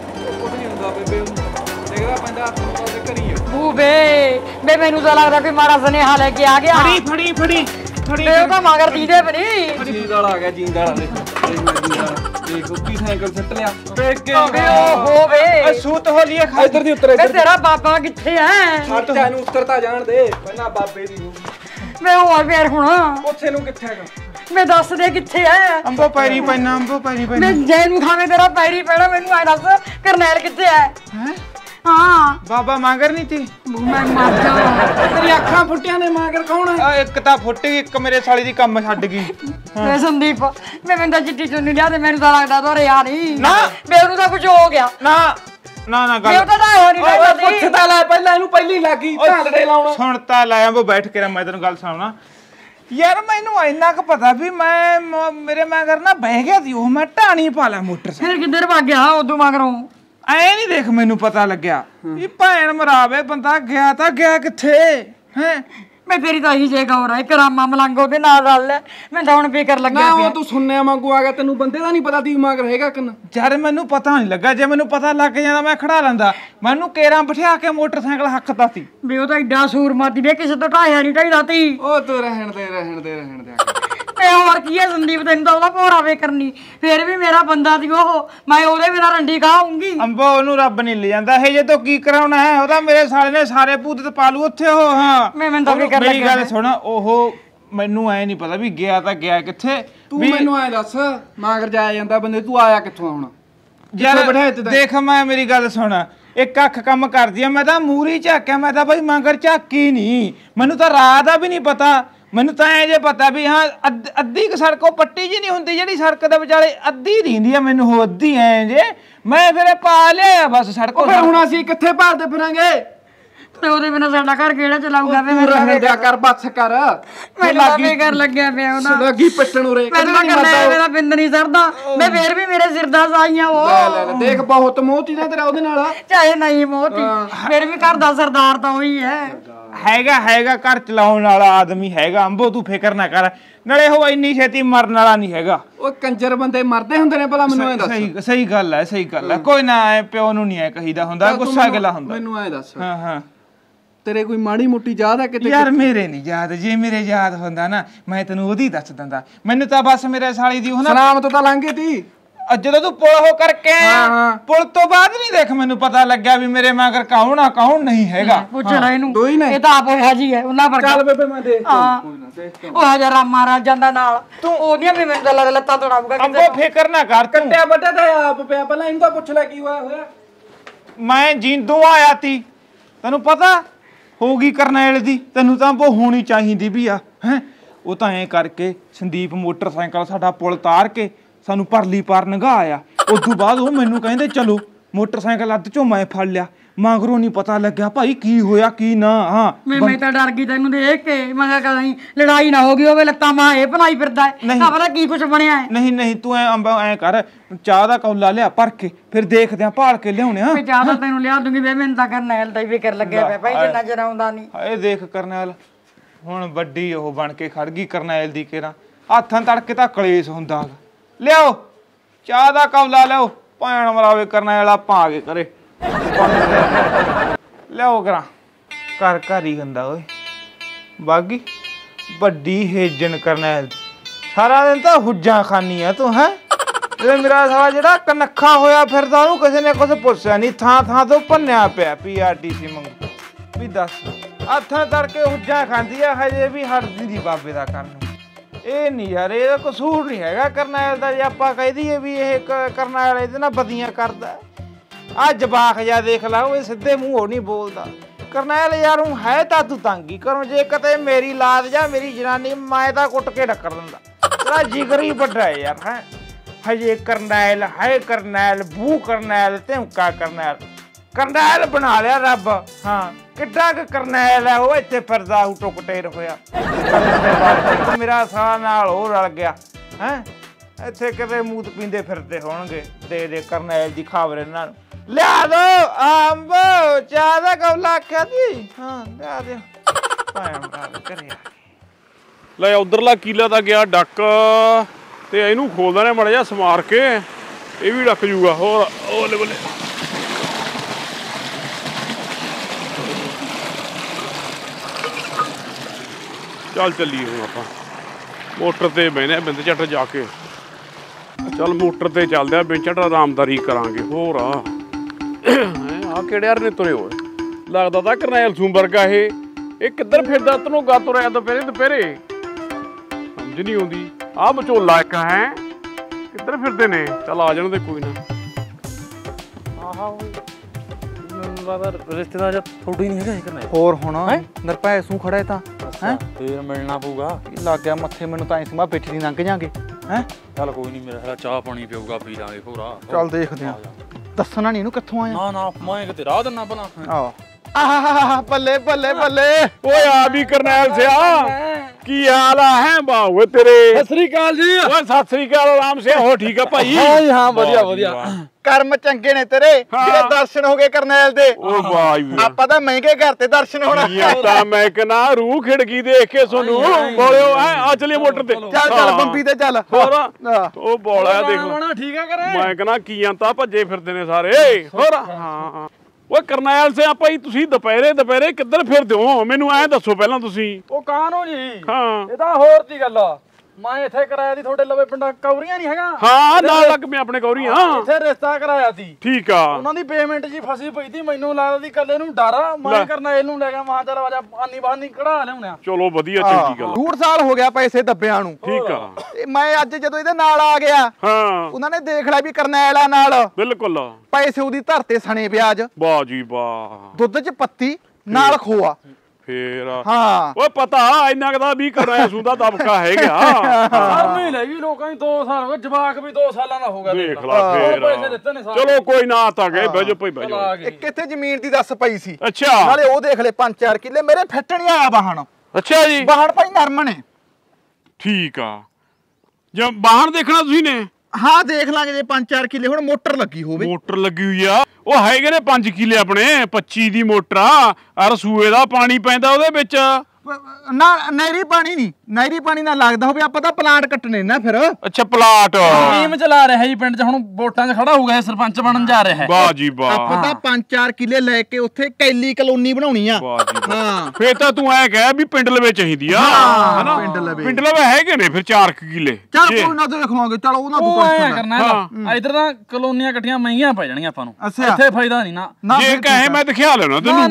ਬੇ ਮੈਨੂੰ ਤਾਂ ਲੱਗਦਾ ਕੋਈ ਮਾੜਾ ਸੁਨੇਹਾ ਲੈ ਕੇ ਆ ਗਿਆ। ਫੜੀ ਬੇ ਉਹ ਤਾਂ ਮਗਰ ਦੀਦੇ ਬਣੀ। ਜੀਂਦ ਵਾਲਾ ਆ ਗਿਆ, ਜੀਂਦ ਵਾਲਾ ਦੇਖ ਦੇਖ ਉੱਤੀ ਸਾਈਕਲ ਸੱਟ ਲਿਆ। ਬੇ ਉਹ ਹੋ ਬੇ ਸੂਤ ਹੋ ਲਿਆ ਖਾ ਇੱਧਰ ਦੀ ਉੱਤਰ, ਬੇ ਤੇਰਾ ਬਾਬਾ ਕਿੱਥੇ ਐ? ਛੱਡ ਤੈਨੂੰ ਉੱਤਰ ਤਾਂ ਜਾਣ ਦੇ, ਪਹਿਲਾਂ ਬਾਬੇ ਦੀ ਹੋਊਗੀ। ਮੈਂ ਹੋਰ ਫੇਰ ਹੁਣ ਉੱਥੇ ਨੂੰ ਕਿੱਥੇ ਹੈਗਾ? ਮੈਂ ਦੱਸ ਦੇ ਕਿੱਥੇ ਐ? ਅੰਬੋ ਪੈਰੀ ਪੈਣਾ, ਅੰਬੋ ਪੈਰੀ ਪੈਣਾ। ਮੈਂ ਜੈਨ ਖਾਵੇਂ ਤੇਰਾ ਪੈਰੀ ਪੈਣਾ, ਮੈਨੂੰ ਐ ਦੱਸ ਕਰਨੈਲ ਕਿੱਥੇ ਐ? ਹਾਂ ਬਾਬਾ ਮੰਗਰ ਨਹੀਂ ਤੀ। ਮੈਂ ਮਰ ਜਾ। ਤੇਰੀ ਅੱਖਾਂ ਫੁੱਟੀਆਂ ਨੇ, ਮਾਗਰ ਕੌਣ ਹੈ? ਆ ਇੱਕ ਤਾਂ ਫੁੱਟ ਗਈ, ਇੱਕ ਮੇਰੇ ਸਾਲੀ ਦੀ ਕੰਮ ਛੱਡ ਗਈ। ਵੇ ਸੰਦੀਪ ਮੈਨੂੰ ਤਾਂ ਚਿੱਟੀ ਚੁੰਨੀ ਲਿਆ ਤੇ ਮੈਨੂੰ ਤਾਂ ਲੱਗਦਾ ਤੋਰੇ ਯਾਰ ਨਹੀਂ ਨਾ। ਵੇ ਉਹਨੂੰ ਤਾਂ ਕੁਝ ਹੋ ਗਿਆ। ਨਾ ਨਾ ਨਾ ਵੇ ਉਹ ਗੱਲ ਤਾਂ ਹੋ ਨਹੀਂ ਰਿਹਾ ਸੀ। ਪੁੱਛਦਾ ਲੈ ਪਹਿਲਾਂ, ਇਹਨੂੰ ਪਹਿਲੀ ਲੱਗੀ ਢਾਂਗੜੇ ਲਾਉਣਾ। ਸੁਣ ਤਾਂ ਲਾਇਆ ਉਹ ਬੈਠ ਕੇ, ਮੈਂ ਤੈਨੂੰ ਗੱਲ ਸੁਣਾਉਣਾ ਯਾਰ। ਮੈਨੂੰ ਇੰਨਾ ਕੁ ਪਤਾ ਵੀ ਮੈਂ ਮੇਰੇ ਮਗਰ ਨਾ ਬਹਿ ਗਿਆ ਸੀ ਉਹ, ਮੈਂ ਢਾਣੀ ਪਾ ਲਿਆ ਮੋਟਰਸਾਈਕਲ। ਫਿਰ ਕਿੱਧਰ ਭੱਗ ਗਿਆ ਉਦੋਂ ਮਗਰੋਂ? ਐ ਨਹੀਂ ਦੇਖ ਮੈਨੂੰ ਪਤਾ ਲੱਗਿਆ ਇਹ ਭੈਣ ਮਰਾਵੇ ਬੰਦਾ ਗਿਆ ਤਾਂ ਗਿਆ ਕਿੱਥੇ ਹੈ। ਮੈਂ ਤੇਰੀ ਤਾਂ ਇਹੀ ਜੇ ਗੌਰ ਹੈ ਕਰਾਮਾ ਮਲੰਗ ਉਹਦੇ ਨਾਲ ਰਲ ਲੈ। ਮੈਂ ਤਾਂ ਹੁਣ ਫਿਕਰ ਲੱਗਿਆ ਨਾ ਪਿਆ। ਉਹ ਤੂੰ ਸੁਣਨਿਆ ਵਾਂਗੂ ਆ ਗਿਆ, ਤੈਨੂੰ ਬੰਦੇ ਦਾ ਨਹੀਂ ਪਤਾ ਤੀ ਮਾਗਰ ਹੈਗਾ ਕਿੰਨਾ। ਯਾਰ ਮੈਨੂੰ ਪਤਾ ਨਹੀਂ ਲੱਗਾ, ਜੇ ਮੈਨੂੰ ਪਤਾ ਲੱਗ ਜਾਂਦਾ ਮੈਂ ਖੜਾ ਲੈਂਦਾ। ਮੈਨੂੰ ਕੇਰਾਂ ਬਿਠਾ ਕੇ ਮੋਟਰਸਾਈਕਲ ਹੱਕਦਾ ਸੀ। ਵੀ ਉਹ ਤਾਂ ਐਡਾ ਸੂਰਮਾ ਦੀ ਵੇ, ਕਿਸੇ ਤੋਂ ਢਾਇਆ ਨਹੀਂ ਢਾਈਦਾ ਤੀ। ਉਹ ਤੂੰ ਰਹਿਣ ਦੇ ਤੇ ਹੋਰ ਕੀ ਹੈ ਸੰਦੀਪ, ਤੈਨੂੰ ਤਾਂ ਉਹਦਾ ਭੋਰਾ ਵੇ ਕਰਨੀ। ਫਿਰ ਵੀ ਮੇਰਾ ਬੰਦਾ ਸੀ ਉਹ, ਮੈਂ ਉਹਦੇ ਬਿਨਾਂ ਰੰਡੀ ਖਾਉਂਗੀ। ਅੰਬੋ ਉਹਨੂੰ ਰੱਬ ਨਹੀਂ ਲੈ ਜਾਂਦਾ ਇਹ, ਜੇ ਤੋਂ ਕੀ ਕਰਾਉਣਾ ਹੈ? ਉਹਦਾ ਮੇਰੇ ਸਾਲੇ ਨੇ ਸਾਰੇ ਭੂਤ ਪਾ ਲੂ ਉੱਥੇ ਉਹ। ਹਾਂ ਮੈਨੂੰ ਤਾਂ ਫਿਕਰ ਮੇਰੀ ਗੱਲ ਸੁਣ, ਉਹ ਮੈਨੂੰ ਐ ਨਹੀਂ ਪਤਾ ਵੀ ਗਿਆ ਤਾਂ ਗਿਆ ਕਿੱਥੇ। ਤੂੰ ਮੈਨੂੰ ਐ ਦੱਸ, ਮਾਗਰ ਜਾਇਆ ਜਾਂਦਾ ਬੰਦੇ, ਤੂੰ ਆਇਆ ਕਿੱਥੋਂ ਆਉਣਾ? ਯਾਰ ਦੇਖ ਮੈਂ ਮੇਰੀ ਗੱਲ ਸੁਣ, ਇੱਕ ਅੱਖ ਕੰਮ ਕਰਦੀ ਆ, ਮੈਂ ਤਾਂ ਮੂਰੀ ਝਾਕਿਆ, ਮੈਂ ਤਾਂ ਬਈ ਮਗਰ ਝਾਕੀ ਨਹੀਂ। ਮੈਨੂੰ ਤਾਂ ਰਾਹ ਦਾ ਵੀ ਨਹੀਂ ਪਤਾ। ਮੈਨੂੰ ਤਾਂ ਐ ਜੇ ਪਤਾ ਵੀ ਹਾਂ ਅੱਧੀ ਕ ਸੜਕ ਉਹ ਪੱਟੀ ਜੀ ਨਹੀਂ ਹੁੰਦੀ ਜਿਹੜੀ ਸੜਕ ਦੇ ਵਿਚਾਲੇ ਅੱਧੀ ਦਿੰਦੀ ਆ ਮੈਨੂੰ, ਉਹ ਅੱਧੀ ਐ ਜੇ ਮੈਂ ਫਿਰ ਪਾ ਲਿਆ ਬਸ ਸੜਕ। ਫਿਰ ਹੁਣ ਅਸੀਂ ਕਿੱਥੇ ਭਾਲਦੇ ਫਿਰਾਂਗੇ? ਤੇ ਉਹਦੇ ਬਿਨਾਂ ਸਾਡਾ ਘਰ ਕਿਹੜਾ ਚਲਾਊਗਾ? ਵੇ ਤੂੰ ਰਹਿਣ ਦਿਆ ਕਰ, ਬੱਸ ਕਰ। ਮੈਨੂੰ ਤਾਂ ਫਿਕਰ ਲੱਗਿਆ ਪਿਆ ਉਹਦਾ। ਲੱਗੀ ਪਿੱਟਣ ਉਰੇ, ਮੈਨੂੰ ਤਾਂ ਕਰਨੈਲ ਮੇਰਾ ਬਿੰਦ ਨਹੀਂ ਸਰਦਾ। ਮੈਂ ਫੇਰ ਵੀ ਮੇਰੇ ਸਿਰ ਦਾ ਸਾਈਆਂ ਉਹ। ਲੈ ਦੇਖ ਬਹੁਤ ਮੋਹਤੀ ਨਾ ਤੇਰਾ ਉਹਦੇ ਨਾਲ। ਚਾਹੇ ਨਹੀਂ ਮੋਤੀ, ਫਿਰ ਵੀ ਘਰ ਦਾ ਸਰਦਾਰ ਤਾਂ ਉਹੀ ਹੈ। ਹੈਗਾ ਘਰ ਚਲਾਉਣ ਵਾਲਾ ਆਦਮੀ ਹੈਗਾ। ਅੰਬੋ ਤੂੰ ਫਿਕਰ ਨਾ ਕਰ, ਨਾਲੇ ਉਹ ਇੰਨੀ ਛੇਤੀ ਮਰਨ ਵਾਲਾ ਨਹੀਂ ਹੈਗਾ। ਉਹ ਕੰਜਰ ਬੰਦੇ ਮਰਦੇ ਹੁੰਦੇ ਨੇ, ਭਲਾ ਮੈਨੂੰ ਐ ਦੱਸ। ਸਹੀ ਗੱਲ ਹੈ, ਸਹੀ ਗੱਲ ਹੈ। ਕੋਈ ਨਾ ਐ ਪਿਓ ਨੂੰ ਨਹੀਂ ਐ ਕਹੀਦਾ ਹੁੰਦਾ, ਗੁੱਸਾ ਗਿਲਾ ਹੁੰਦਾ। ਮੈਨੂੰ ਐ ਦੱਸ, ਹਾਂ ਹਾਂ ਤੇਰੇ ਕੋਈ ਮਾੜੀ ਮੋਟੀ ਯਾਦ ਹੈ ਕਿਤੇ? ਯਾਰ ਮੇਰੇ ਨਹੀਂ ਯਾਦ, ਜੇ ਮੇਰੇ ਯਾਦ ਹੁੰਦਾ ਨਾ ਮੈਂ ਤੈਨੂੰ ਉਹਦੀ ਦੱਸ ਦਿੰਦਾ। ਮੈਨੂੰ ਤਾਂ ਬਸ ਮੇਰੇ ਸਾਲੀ ਦੀ ਉਹ ਨਾ ਸਲਾਮ ਤੋਂ ਤਾਂ ਲੰਘੇ ਤੀ ਜਦੋਂ ਤੂੰ ਪੁਲ ਹੋ ਕਰਕੇ ਪੁਲ ਤੋਂ ਬਾਅਦ ਨਹੀਂ ਦੇਖ ਮੈਨੂੰ ਪਤਾ ਲੱਗਿਆ ਵੀ ਮੇਰੇ ਮਗਰ ਕੌਣ ਆ ਕੌਣ ਨਹੀਂ ਹੈਗਾ। ਪੁੱਛ ਲੈ ਇਹਨੂੰ, ਦੋ ਹੀ ਨੇ। ਇਹ ਤਾਂ ਆਪ ਹੋਇਆ ਜੀ ਹੈ ਉਹਨਾਂ ਵਰਗਾ। ਚੱਲ ਬੇਬੇ ਮੈਂ ਦੇਖ ਕੋਈ ਨਾ ਦੇਖ ਉਹ ਹਜ਼ਾਰ ਰਾਮਾ ਰਾਜ ਜਾਂਦਾ ਨਾਲ ਤੂੰ ਉਹਦੀਆਂ ਵੀ ਮੈਨੂੰ ਤਾਂ ਲੱਤਾਂ ਤੋੜਾਊਗਾ। ਅੰਬੋ ਫਿਕਰ ਨਾ ਕਰ ਤੂੰ। ਕੱਟਿਆ ਵੱਡਾ ਤਾਂ ਆਪ ਪਿਆ, ਪਹਿਲਾਂ ਇਹਨੂੰ ਤਾਂ ਪੁੱਛ ਲੈ ਕੀ ਹੋਇਆ। ਮੈਂ ਜਿੰਦੂ ਆਇਆ ਤੀ, ਤੈਨੂੰ ਪਤਾ ਹੋਊਗੀ ਕਰਨੈਲ ਦੀ, ਤੈਨੂੰ ਤਾਂ ਉਹ ਹੋਣੀ ਚਾਹੀਦੀ ਵੀ ਆ ਹੈ। ਉਹ ਤਾਂ ਐਂ ਕਰਕੇ ਸੰਦੀਪ ਮੋਟਰਸਾਈਕਲ ਸਾਡਾ ਪੁਲ ਤਾਰ ਕੇ ਸਾਨੂੰ ਪਰਲੀ ਪਾਰ ਨੰਗਾ ਆਇਆ। ਉਸ ਤੋਂ ਬਾਅਦ ਉਹ ਮੈਨੂੰ ਕਹਿੰਦੇ ਚਲੋ, ਮੋਟਰਸਾਈਕਲ ਅੱਧ ਚੋਂ ਮੈਂ ਫੜ ਲਿਆ। ਮਗਰੋਂ ਨਹੀਂ ਪਤਾ ਲੱਗਿਆ ਭਾਈ ਕੀ ਹੋਇਆ ਕੀ ਨਾ। ਹਾਂ ਮੈਂ ਤਾਂ ਡਰ ਗਈ ਤੈਨੂੰ ਦੇਖ ਕੇ, ਮੈਂ ਕਿਹਾ ਕਹੀਂ ਲੜਾਈ ਨਾ ਹੋ ਗਈ ਹੋਵੇ, ਲੱਤਾਂ ਮਾਂ ਇਹ ਭਲਾਈ ਫਿਰਦਾ ਹੈ, ਪਤਾ ਕੀ ਕੁਝ ਬਣਿਆ ਹੈ। ਨਹੀਂ ਤੂੰ ਐ ਕਰ, ਚਾਹ ਦਾ ਕੌਲਾ ਲਿਆ ਭਰ ਕੇ, ਫਿਰ ਦੇਖਦੇ ਆ ਭਾਲ ਕੇ ਲਿਆਉਣੇ ਆ। ਮੈਂ ਚਾਹ ਤਾਂ ਤੈਨੂੰ ਲਿਆ ਦੂੰਗੀ ਵੇ, ਮੈਨੂੰ ਤਾਂ ਕਰਨੈਲ ਦਾ ਹੀ ਫਿਕਰ ਲੱਗਿਆ ਪਿਆ ਭਾਈ, ਜਿੰਨਾ ਚਿਰ ਆਉਂਦਾ ਨਹੀਂ। ਹਾਏ ਦੇਖ ਕਰਨੈਲ ਹੁਣ ਵੱਡੀ ਉਹ ਬਣ ਕੇ ਖੜ ਗਈ ਕਰਨੈਲ ਦੀ ਕੇਰਾ। ਹੱਥਾਂ ਤੜਕੇ ਤਾਂ ਕਲੇਸ਼ ਹੁੰਦਾ। ਲਿਆਓ ਚਾਹ ਦਾ ਕੌਲਾ ਲਿਆਓ, ਭੈਣ ਮਰਾਵੇ ਕਰਨੈਲ ਆਪਾਂ ਆ ਗਏ ਕਰੇ। ਲਿਆਓ ਕਰਾਂ ਘਰ ਹੀ ਗੰਦਾ ਓਏ। ਬਾਗੀ ਵੱਡੀ ਹੇਜਣ ਕਰਨੈਲ, ਸਾਰਾ ਦਿਨ ਤਾਂ ਹੁੱਜਾਂ ਖਾਨੀ ਆ ਤੂੰ ਹੈ। ਤੇ ਮੇਰਾ ਸਾਲਾ ਜਿਹੜਾ ਕਨੱਖਾ ਹੋਇਆ ਫਿਰਦਾ ਉਹਨੂੰ ਕਿਸੇ ਨੇ ਕੁਝ ਪੁੱਛਿਆ ਨਹੀਂ, ਥਾਂ ਤੋਂ ਭੰਨਿਆ ਪਿਆ PRTC ਮੰਗੂ ਵੀ ਦੱਸ ਹੱਥਾਂ ਤੜਕੇ ਹੁੱਜਾਂ ਖਾਂਦੀ ਆ ਹਜੇ ਵੀ ਹਟਦੀ ਦੀ ਬਾਬੇ ਦਾ ਕਰਨ। ਇਹ ਨਹੀਂ ਯਾਰ, ਇਹਦਾ ਕਸੂਰ ਨਹੀਂ ਹੈਗਾ ਕਰਨੈਲ ਦਾ। ਜੇ ਆਪਾਂ ਕਹਿ ਦਈਏ ਵੀ ਇਹ ਕਰਨੈਲ ਇਹਦੇ ਨਾਲ ਬਦੀਆਂ ਕਰਦਾ, ਆ ਜਵਾਕ ਜਾ ਦੇਖ ਲਾ ਉਹ ਸਿੱਧੇ ਮੂੰਹੋਂ ਨਹੀਂ ਬੋਲਦਾ। ਕਰਨੈਲ ਯਾਰ ਉਹ ਹੈ ਤਾਂ ਤੂੰ ਤੰਗੀ ਕਰੋ, ਜੇ ਕਿਤੇ ਮੇਰੀ ਲਾਦ ਜਾਂ ਮੇਰੀ ਜਨਾਨੀ ਮੈਂ ਤਾਂ ਕੁੱਟ ਕੇ ਡੱਕਰ ਦਿੰਦਾ। ਤੇਰਾ ਜਿਗਰ ਹੀ ਵੱਡਾ ਹੈ ਯਾਰ। ਹੈ ਹਜੇ ਕਰਨੈਲ ਹੈ, ਕਰਨੈਲ ਬੂ ਕਰਨੈਲ ਧਮਕਾ ਕਰਨੈਲ, ਕਰਨੈਲ ਬਣਾ ਲਿਆ ਰੱਬ। ਹਾਂ ਕਿੱਡਾ ਕੁ ਕਰਨੈਲ ਹੈ ਉਹ, ਇੱਥੇ ਫਿਰਦਾ ਹੂ ਟੁਕਟੇਰ ਹੋਇਆ। ਮੇਰਾ ਸਾਲਾ ਨਾਲ ਉਹ ਰਲ ਗਿਆ ਹੈ, ਇੱਥੇ ਕਿਤੇ ਮੂਤ ਪੀਂਦੇ ਫਿਰਦੇ ਹੋਣਗੇ। ਦੇ ਕਰਨੈਲ ਦੀ ਖਬਰ ਇਹਨਾਂ ਨੂੰ। ਲਿਆ ਦੋ ਅੰਬ ਚਾਹ ਦਾ ਕੌਲਾ ਆਖਿਆ ਸੀ। ਹਾਂ ਲਿਆ ਦੇ ਘਰੇ ਆ। ਲੈ ਉਧਰਲਾ ਕੀਲਾ ਤਾਂ ਗਿਆ ਡੱਕ, ਤੇ ਇਹਨੂੰ ਖੋਲਦਾ ਨੇ ਮਾੜਾ ਜਿਹਾ ਸਮਾਰ ਕੇ, ਇਹ ਵੀ ਡੱਕ ਜੂਗਾ। ਹੋਰ ਓਲੇ ਬੋਲੇ ਚੱਲ ਚੱਲੀਏ ਹੁਣ ਆਪਾਂ ਮੋਟਰ ਤੇ ਬਹਿਨੇ ਬਿੰਦ ਝੱਟ ਜਾ ਕੇ। ਚੱਲ ਮੋਟਰ ਤੇ ਚੱਲਦੇ ਆ, ਬਿੰਦ ਝੱਟ ਆਰਾਮਦਾਰੀ ਕਰਾਂਗੇ। ਹੋਰ ਆ ਕਿਹੜੇ ਯਾਰ ਨੇ ਤੁਰੇ ਹੋਏ, ਲੱਗਦਾ ਤਾਂ ਕਰਨੈਲ ਸੂੰ ਵਰਗਾ ਇਹ ਕਿੱਧਰ ਫਿਰਦਾ ਧਨੋਗਾ ਤੁਰਿਆ ਦੁਪਹਿਰੇ ਸਮਝ ਨਹੀਂ ਆਉਂਦੀ। ਆਹ ਵਿਚੋਲਾ ਇੱਕ ਹੈ, ਕਿੱਧਰ ਫਿਰਦੇ ਨੇ? ਚੱਲ ਆ ਜਾਣ ਦੇ ਕੋਈ ਨਾ। ਰਿਸ਼ਤੇਦਾਰ ਥੋੜੀ ਨਹੀਂ ਹੈਗਾ ਕਰਨਾ। ਹੋਰ ਹੁਣ ਨਿਰਭੈ ਸੂ ਖੜਾ ਹੈ ਤਾਂ ਹੈ, ਫੇਰ ਮਿਲਣਾ ਪਊਗਾ। ਲੱਗ ਗਿਆ ਮੱਥੇ ਮੈਨੂੰ ਤਾਂ ਇਸ ਮਾ ਪਿੱਠ ਦੀ ਲੰਘ ਜਾਾਂਗੇ। ਹੈ ਚੱਲ ਕੋਈ ਨਹੀਂ, ਮੇਰਾ ਖਿਆਲ ਚਾਹ ਪਾਣੀ ਪੀਊਗਾ, ਪੀ ਲਾਂਗੇ ਭੋਰਾ। ਚੱਲ ਦੇਖਦੇ ਆ। ਦੱਸਣਾ ਨਹੀਂ ਇਹਨੂੰ ਕਿੱਥੋਂ ਆਇਆ। ਨਾ ਮੈਂ ਕਿਤੇ ਰਾਹ ਦਿੰਨਾ ਭਲਾ। ਆਹ ਬੱਲੇ ਬੱਲੇ ਬੱਲੇ। ਓਏ ਆ ਵੀ ਕਰਨੈਲ ਸਿਆ, ਕੀ ਹਾਲ ਆ? ਹੈ ਬਾਵੇ ਤੇਰੇ। ਸਤਿ ਸ੍ਰੀ ਅਕਾਲ ਜੀ। ਓਏ ਸਤਿ ਸ੍ਰੀ ਅਕਾਲ ਆਰਾਮ ਸਿਆ। ਹੋ ਠੀਕ ਆ ਭਾਈ? ਹਾਂ ਵਧੀਆ। ਕਰਮ ਚੰਗੇ ਨੇ ਤੇਰੇ, ਜਿਹੜੇ ਦਰਸ਼ਨ ਹੋ ਗਏ ਕਰਨੈਲ ਦੇ। ਓ ਵਾਹ ਆਪਾਂ ਤਾਂ ਮਹਿੰਗੇ ਘਰ ਤੇ ਦਰਸ਼ਨ ਹੋਣਾ। ਤਾਂ ਮੈਂ ਕਹਿੰਦਾ ਰੂਹ ਖਿੜਕੀ ਦੇਖ ਕੇ ਸੋਨੂੰ ਬੋਲਿਓ। ਆ ਚਲੀਏ ਮੋਟਰ ਤੇ। ਚੱਲ ਬੰਬੀ ਤੇ ਚੱਲ। ਹੋਰ ਉਹ ਬੋਲਿਆ ਦੇਖ, ਠੀਕ ਆ ਕਰੇ। ਮੈਂ ਕਹਿੰਦਾ ਕੀਆਂ ਤਾਂ ਭੱਜੇ ਫਿਰਦੇ ਨੇ ਸਾਰੇ। ਹੋਰ ਹਾਂ ਓਏ ਕਰਨੈਲ ਸਿਆ ਭਾਈ, ਤੁਸੀਂ ਦੁਪਹਿਰੇ ਕਿੱਧਰ ਫਿਰਦੇ ਹੋ? ਮੈਨੂੰ ਐਂ ਦੱਸੋ ਪਹਿਲਾਂ ਤੁਸੀਂ। ਉਹ ਕਾਹਨੂੰ ਜੀ? ਹਾਂ ਇਹ ਤਾਂ ਹੋਰ ਦੀ ਗੱਲ ਆ। ਮੈਂ ਇੱਥੇ ਕਰਾਇਆ ਦੀ ਤੁਹਾਡੇ ਲਵੇ ਪਿੰਡਾਂ ਕੌਰੀਆਂ ਨਹੀਂ ਹੈਗਾ? ਹਾਂ ਨਾਲ ਲੱਗ ਪਏ ਆਪਣੇ ਕੌਰੀਆਂ। ਇੱਥੇ ਰਿਸ਼ਤਾ ਕਰਾਇਆ ਸੀ। ਠੀਕ ਆ। ਉਹਨਾਂ ਦੀ ਪੇਮੈਂਟ ਜੀ ਫਸੀ ਪਈ ਸੀ, ਮੈਨੂੰ ਲੱਗਦਾ ਦੀ ਕੱਲੇ ਨੂੰ ਡਰ ਆ। ਮੈਂ ਕਰਨਾ ਇਹਨੂੰ ਲੈ ਗਿਆ, ਮਹਾ ਚੱਲ ਆਜਾ ਆਨੀ ਬਾਨੀ ਕਢਾ ਲਿਆਉਣਾ। ਚਲੋ ਵਧੀਆ, ਚੰਗੀ ਗੱਲ। 2 ਸਾਲ ਹੋ ਗਿਆ ਪੈਸੇ ਦੱਬਿਆਂ ਨੂੰ। ਠੀਕ ਆ। ਮੈਂ ਅੱਜ ਜਦੋਂ ਇਹਦੇ ਨਾਲ ਆ ਗਿਆ, ਹਾਂ ਉਹਨਾਂ ਨੇ ਦੇਖ ਲਿਆ ਵੀ ਕਰਨੈਲ ਆ ਨਾਲ। ਬਿਲਕੁਲ ਪੈਸੇ ਉਹਦੀ ਧਰਤੇ ਸਣੇ ਪਿਆਜ, ਵਾਹ ਜੀ ਵਾਹ। ਦੁੱਧ 'ਚ ਪੱਤੀ ਨਾਲ ਖੋਆ। ਫੇਰ ਹਾਂ ਓਏ ਪਤਾ ਇੰਨਾ ਕਦਾ ਵੀ ਕਰਨੈਲ ਸੂ ਦਾ ਦਬਕਾ ਹੈਗਾ। ਸਰਮੀ ਲੈ ਗਈ ਲੋਕਾਂ ਦੀ 2 ਸਾਲ ਹੋ ਗਏ, ਜਵਾਕ ਵੀ 2 ਸਾਲਾਂ ਦਾ ਹੋ ਗਿਆ। ਦੇਖ ਲਾ ਫੇਰ। ਪੈਸੇ ਦਿੱਤੇ ਨੇ ਸਾਰੇ। ਚਲੋ ਕੋਈ ਨਾ ਤਾਂ ਗਏ, ਬਹਿ ਜਾ ਭਾਈ ਬਹਿ ਜਾ। ਇੱਕ ਇੱਥੇ ਜ਼ਮੀਨ ਦੀ ਦੱਸ ਪਈ ਸੀ। ਅੱਛਾ ਨਾਲੇ ਉਹ ਦੇਖ ਲੈ 5-4 ਕਿੱਲੇ ਮੇਰੇ ਫਿੱਟ ਨਹੀਂ ਆਇਆ ਬਾਹਣ। ਅੱਛਾ ਜੀ। ਬਾਹਣ ਭਾਈ ਨਰਮ ਨੇ। ਠੀਕ ਆ। ਜੇ ਬਾਹਣ ਦੇਖਣਾ ਤੁਸੀਂ ਨੇ? ਹਾਂ ਦੇਖ ਲਾਂਗੇ ਜੇ 5-4 ਕਿੱਲੇ ਹੁਣ ਮੋਟਰ ਲੱਗੀ ਹੋਵੇ। ਮੋਟਰ ਲੱਗੀ ਹੋਈ ਆ, ਉਹ ਹੈਗੇ ਨੇ 5 ਕਿੱਲੇ ਆਪਣੇ। 25 ਦੀ ਮੋਟਰ ਆ, ਅਰ ਸੂਏ ਦਾ ਪਾਣੀ ਪੈਂਦਾ ਉਹਦੇ ਵਿੱਚ। ਨਾ ਨਹਿਰੀ ਪਾਣੀ ਨਹੀਂ, ਨਹਿਰੀ ਪਾਣੀ ਨਾਲ ਲੱਗਦਾ ਹੋਵੇ। ਆਪਾਂ ਤਾਂ ਪਲਾਂਟ ਕੱਟਣੇ ਨਾ ਫਿਰ। ਅੱਛਾ ਪਲਾਟ ਟੀਮ ਚਲਾ ਰਿਹਾ ਜੀ ਪਿੰਡ 'ਚ, ਹੁਣ ਵੋਟਾਂ 'ਚ ਖੜਾ ਹੋ ਗਿਆ, ਸਰਪੰਚ ਬਣਨ ਜਾ ਰਿਹਾ। ਵਾਹ ਜੀ ਵਾਹ। ਆਪਾਂ ਤਾਂ 5-4 ਕਿੱਲੇ ਲੈ ਕੇ ਉੱਥੇ ਕੈਲੀ ਕਲੋਨੀ ਬਣਾਉਣੀ ਆ। ਵਾਹ ਜੀ ਵਾਹ। ਹਾਂ ਫੇਰ ਤਾਂ ਤੂੰ ਐ ਕਹਿ ਵੀ ਪਿੰਡ ਲਵੇ ਚਾਹੀਦੀ ਆ, ਹਨਾ? ਪਿੰਡ ਲਵੇ ਹੈਗੇ ਨੇ ਫਿਰ 4 ਕਿੱਲੇ। ਚੱਲ ਕੋਈ ਨਾ ਦੇਖ ਲਾਂਗੇ। ਚਲ ਉਹਨਾਂ ਉਹ ਐ ਕਰਨਾ ਇਧਰ ਤਾਂ ਕਲੋਨੀਆਂ ਇਕੱਠੀਆਂ ਮਹਿੰਗੀਆਂ ਪੈ ਜਾਣੀਆਂ ਆਪਾਂ ਨੂੰ। ਇੱਥੇ ਫਾਇਦਾ ਨਹੀਂ ਨਾ। ਜੇ ਕਹੇ ਮੈਂ ਦਿਖਾ ਲੈਣਾ ਤੈਨੂੰ।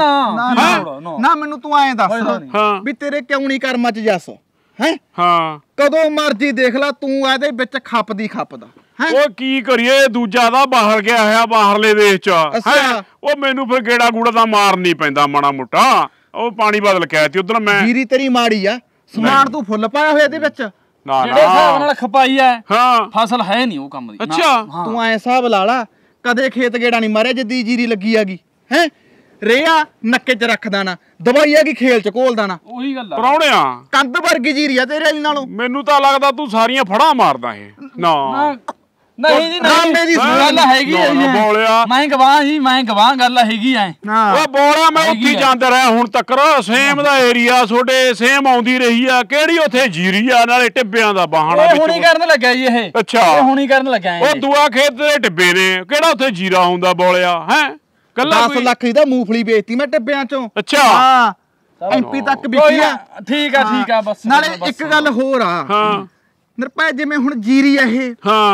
ਨਾ ਮੈਨੂੰ ਤੂੰ ਐਂ ਦੱਸ ਵੀ ਤੇਰੇ ਕਿਉਂ ਨਹੀਂ ਕਰਮਾਂ 'ਚ ਜੱਸ ਹੈ? ਹਾਂ ਕਦੋਂ ਮਰਜੀ ਦੇਖ ਲੈ, ਤੂੰ ਇਹਦੇ ਵਿੱਚ ਖੱਪਦਾ ਉਹ ਕੀ ਕਰੀਏ? ਦੂਜਾ ਦਾ ਬਾਹਰ ਗਿਆ ਹੋਇਆ, ਬਾਹਰਲੇ ਦੇਸ਼ 'ਚ। ਉਹ ਮੈਨੂੰ ਫਿਰ ਗੇੜਾ ਗੂੜਾ ਦਾ ਮਾਰ ਨਹੀਂ ਪੈਂਦਾ ਮਾੜਾ ਮੋਟਾ। ਉਹ ਪਾਣੀ ਬਦਲ ਕੇ ਆਇਆ ਸੀ ਉਧਰ ਮੈਂ। ਜੀਰੀ ਤੇਰੀ ਮਾੜੀ ਆ, ਸਮਾਨ ਤੂੰ ਫੁੱਲ ਪਾਇਆ ਹੋਇਆ ਇਹਦੇ ਵਿੱਚ। ਨਾ ਜਿਹੜੇ ਹਿਸਾਬ ਨਾਲ ਖਪਾਈ ਐ, ਹਾਂ ਫਸਲ ਹੈ ਨਹੀਂ ਉਹ ਕੰਮ ਦੀ। ਅੱਛਾ ਤੂੰ ਐ ਹਿਸਾਬ ਲਾ ਲਾ, ਕਦੇ ਖੇਤ ਗੇੜਾ ਨਹੀਂ ਮਾਰਿਆ ਜਿੱਦੀ ਜੀਰੀ ਲੱਗੀ ਹੈਗੀ ਹੈ। ਰੇਆ ਨੱਕੇ 'ਚ ਰੱਖਦਾ ਨਾ, ਦਵਾਈ ਹੈਗੀ ਖੇਲ 'ਚ ਘੋਲਦਾ ਨਾ। ਉਹੀ ਗੱਲ ਆ। ਪਰੌਣਿਆ ਕੰਦ ਵਰਗੀ ਜੀਰੀ ਆ ਤੇਰੇ ਨਾਲੋਂ। ਮੈਨੂੰ ਤਾਂ ਲੱਗਦਾ ਤੂੰ ਸਾਰੀਆਂ ਫੜਾ ਮਾਰਦਾ ਇਹ। ਨਾ ਨਹੀਂ ਜੀ ਨਹੀਂ, ਗੱਲ ਹੈਗੀ ਐ। ਮੈਂ ਗਵਾਹ ਜੀ, ਮੈਂ ਗਵਾਹ, ਗੱਲ ਹੈਗੀ ਐ। ਉਹ ਬੋਲਾ ਮੈਂ ਉੱਥੇ ਜਾਂਦਾ ਰਿਹਾ ਹੁਣ ਤੱਕ। ਸੇਮ ਦਾ ਏਰੀਆ ਤੁਹਾਡੇ ਸੇਮ ਆਉਂਦੀ ਰਹੀ ਆ। ਕਿਹੜੀ ਉੱਥੇ ਜੀਰੀ ਆ, ਨਾਲੇ ਟਿੱਬਿਆਂ ਦਾ ਬਾਹਣਾ ਵਿੱਚ। ਹੁਣੀ ਕਰਨ ਲੱਗਾ ਜੀ ਇਹ। ਅੱਛਾ ਹੁਣੀ ਕਰਨ ਲੱਗਾ। ਉਹ ਦੂਆ ਖੇਤ ਦੇ ਟਿੱਬੇ ਨੇ, ਕਿਹੜਾ ਉੱਥੇ ਜੀਰਾ ਹੁੰਦਾ ਬੋਲਿਆ ਹੈ? 10 ਲੱਖ ਦੀ ਤਾਂ ਮੂੰਗਫਲੀ ਵੇਚਤੀ ਮੈਂ ਟਿੱਬਿਆਂ 'ਚੋਂ। ਅੱਛਾ ਹਾਂ MP ਤੱਕ ਵਿਕੀ ਆ। ਠੀਕ ਆ ਬਸ। ਨਾਲੇ ਇੱਕ ਗੱਲ ਹੋਰ ਆ। ਹਾਂ ਨਿਰਭੈ ਜਿਵੇਂ ਹੁਣ ਜੀਰੀ ਆ ਇਹ, ਹਾਂ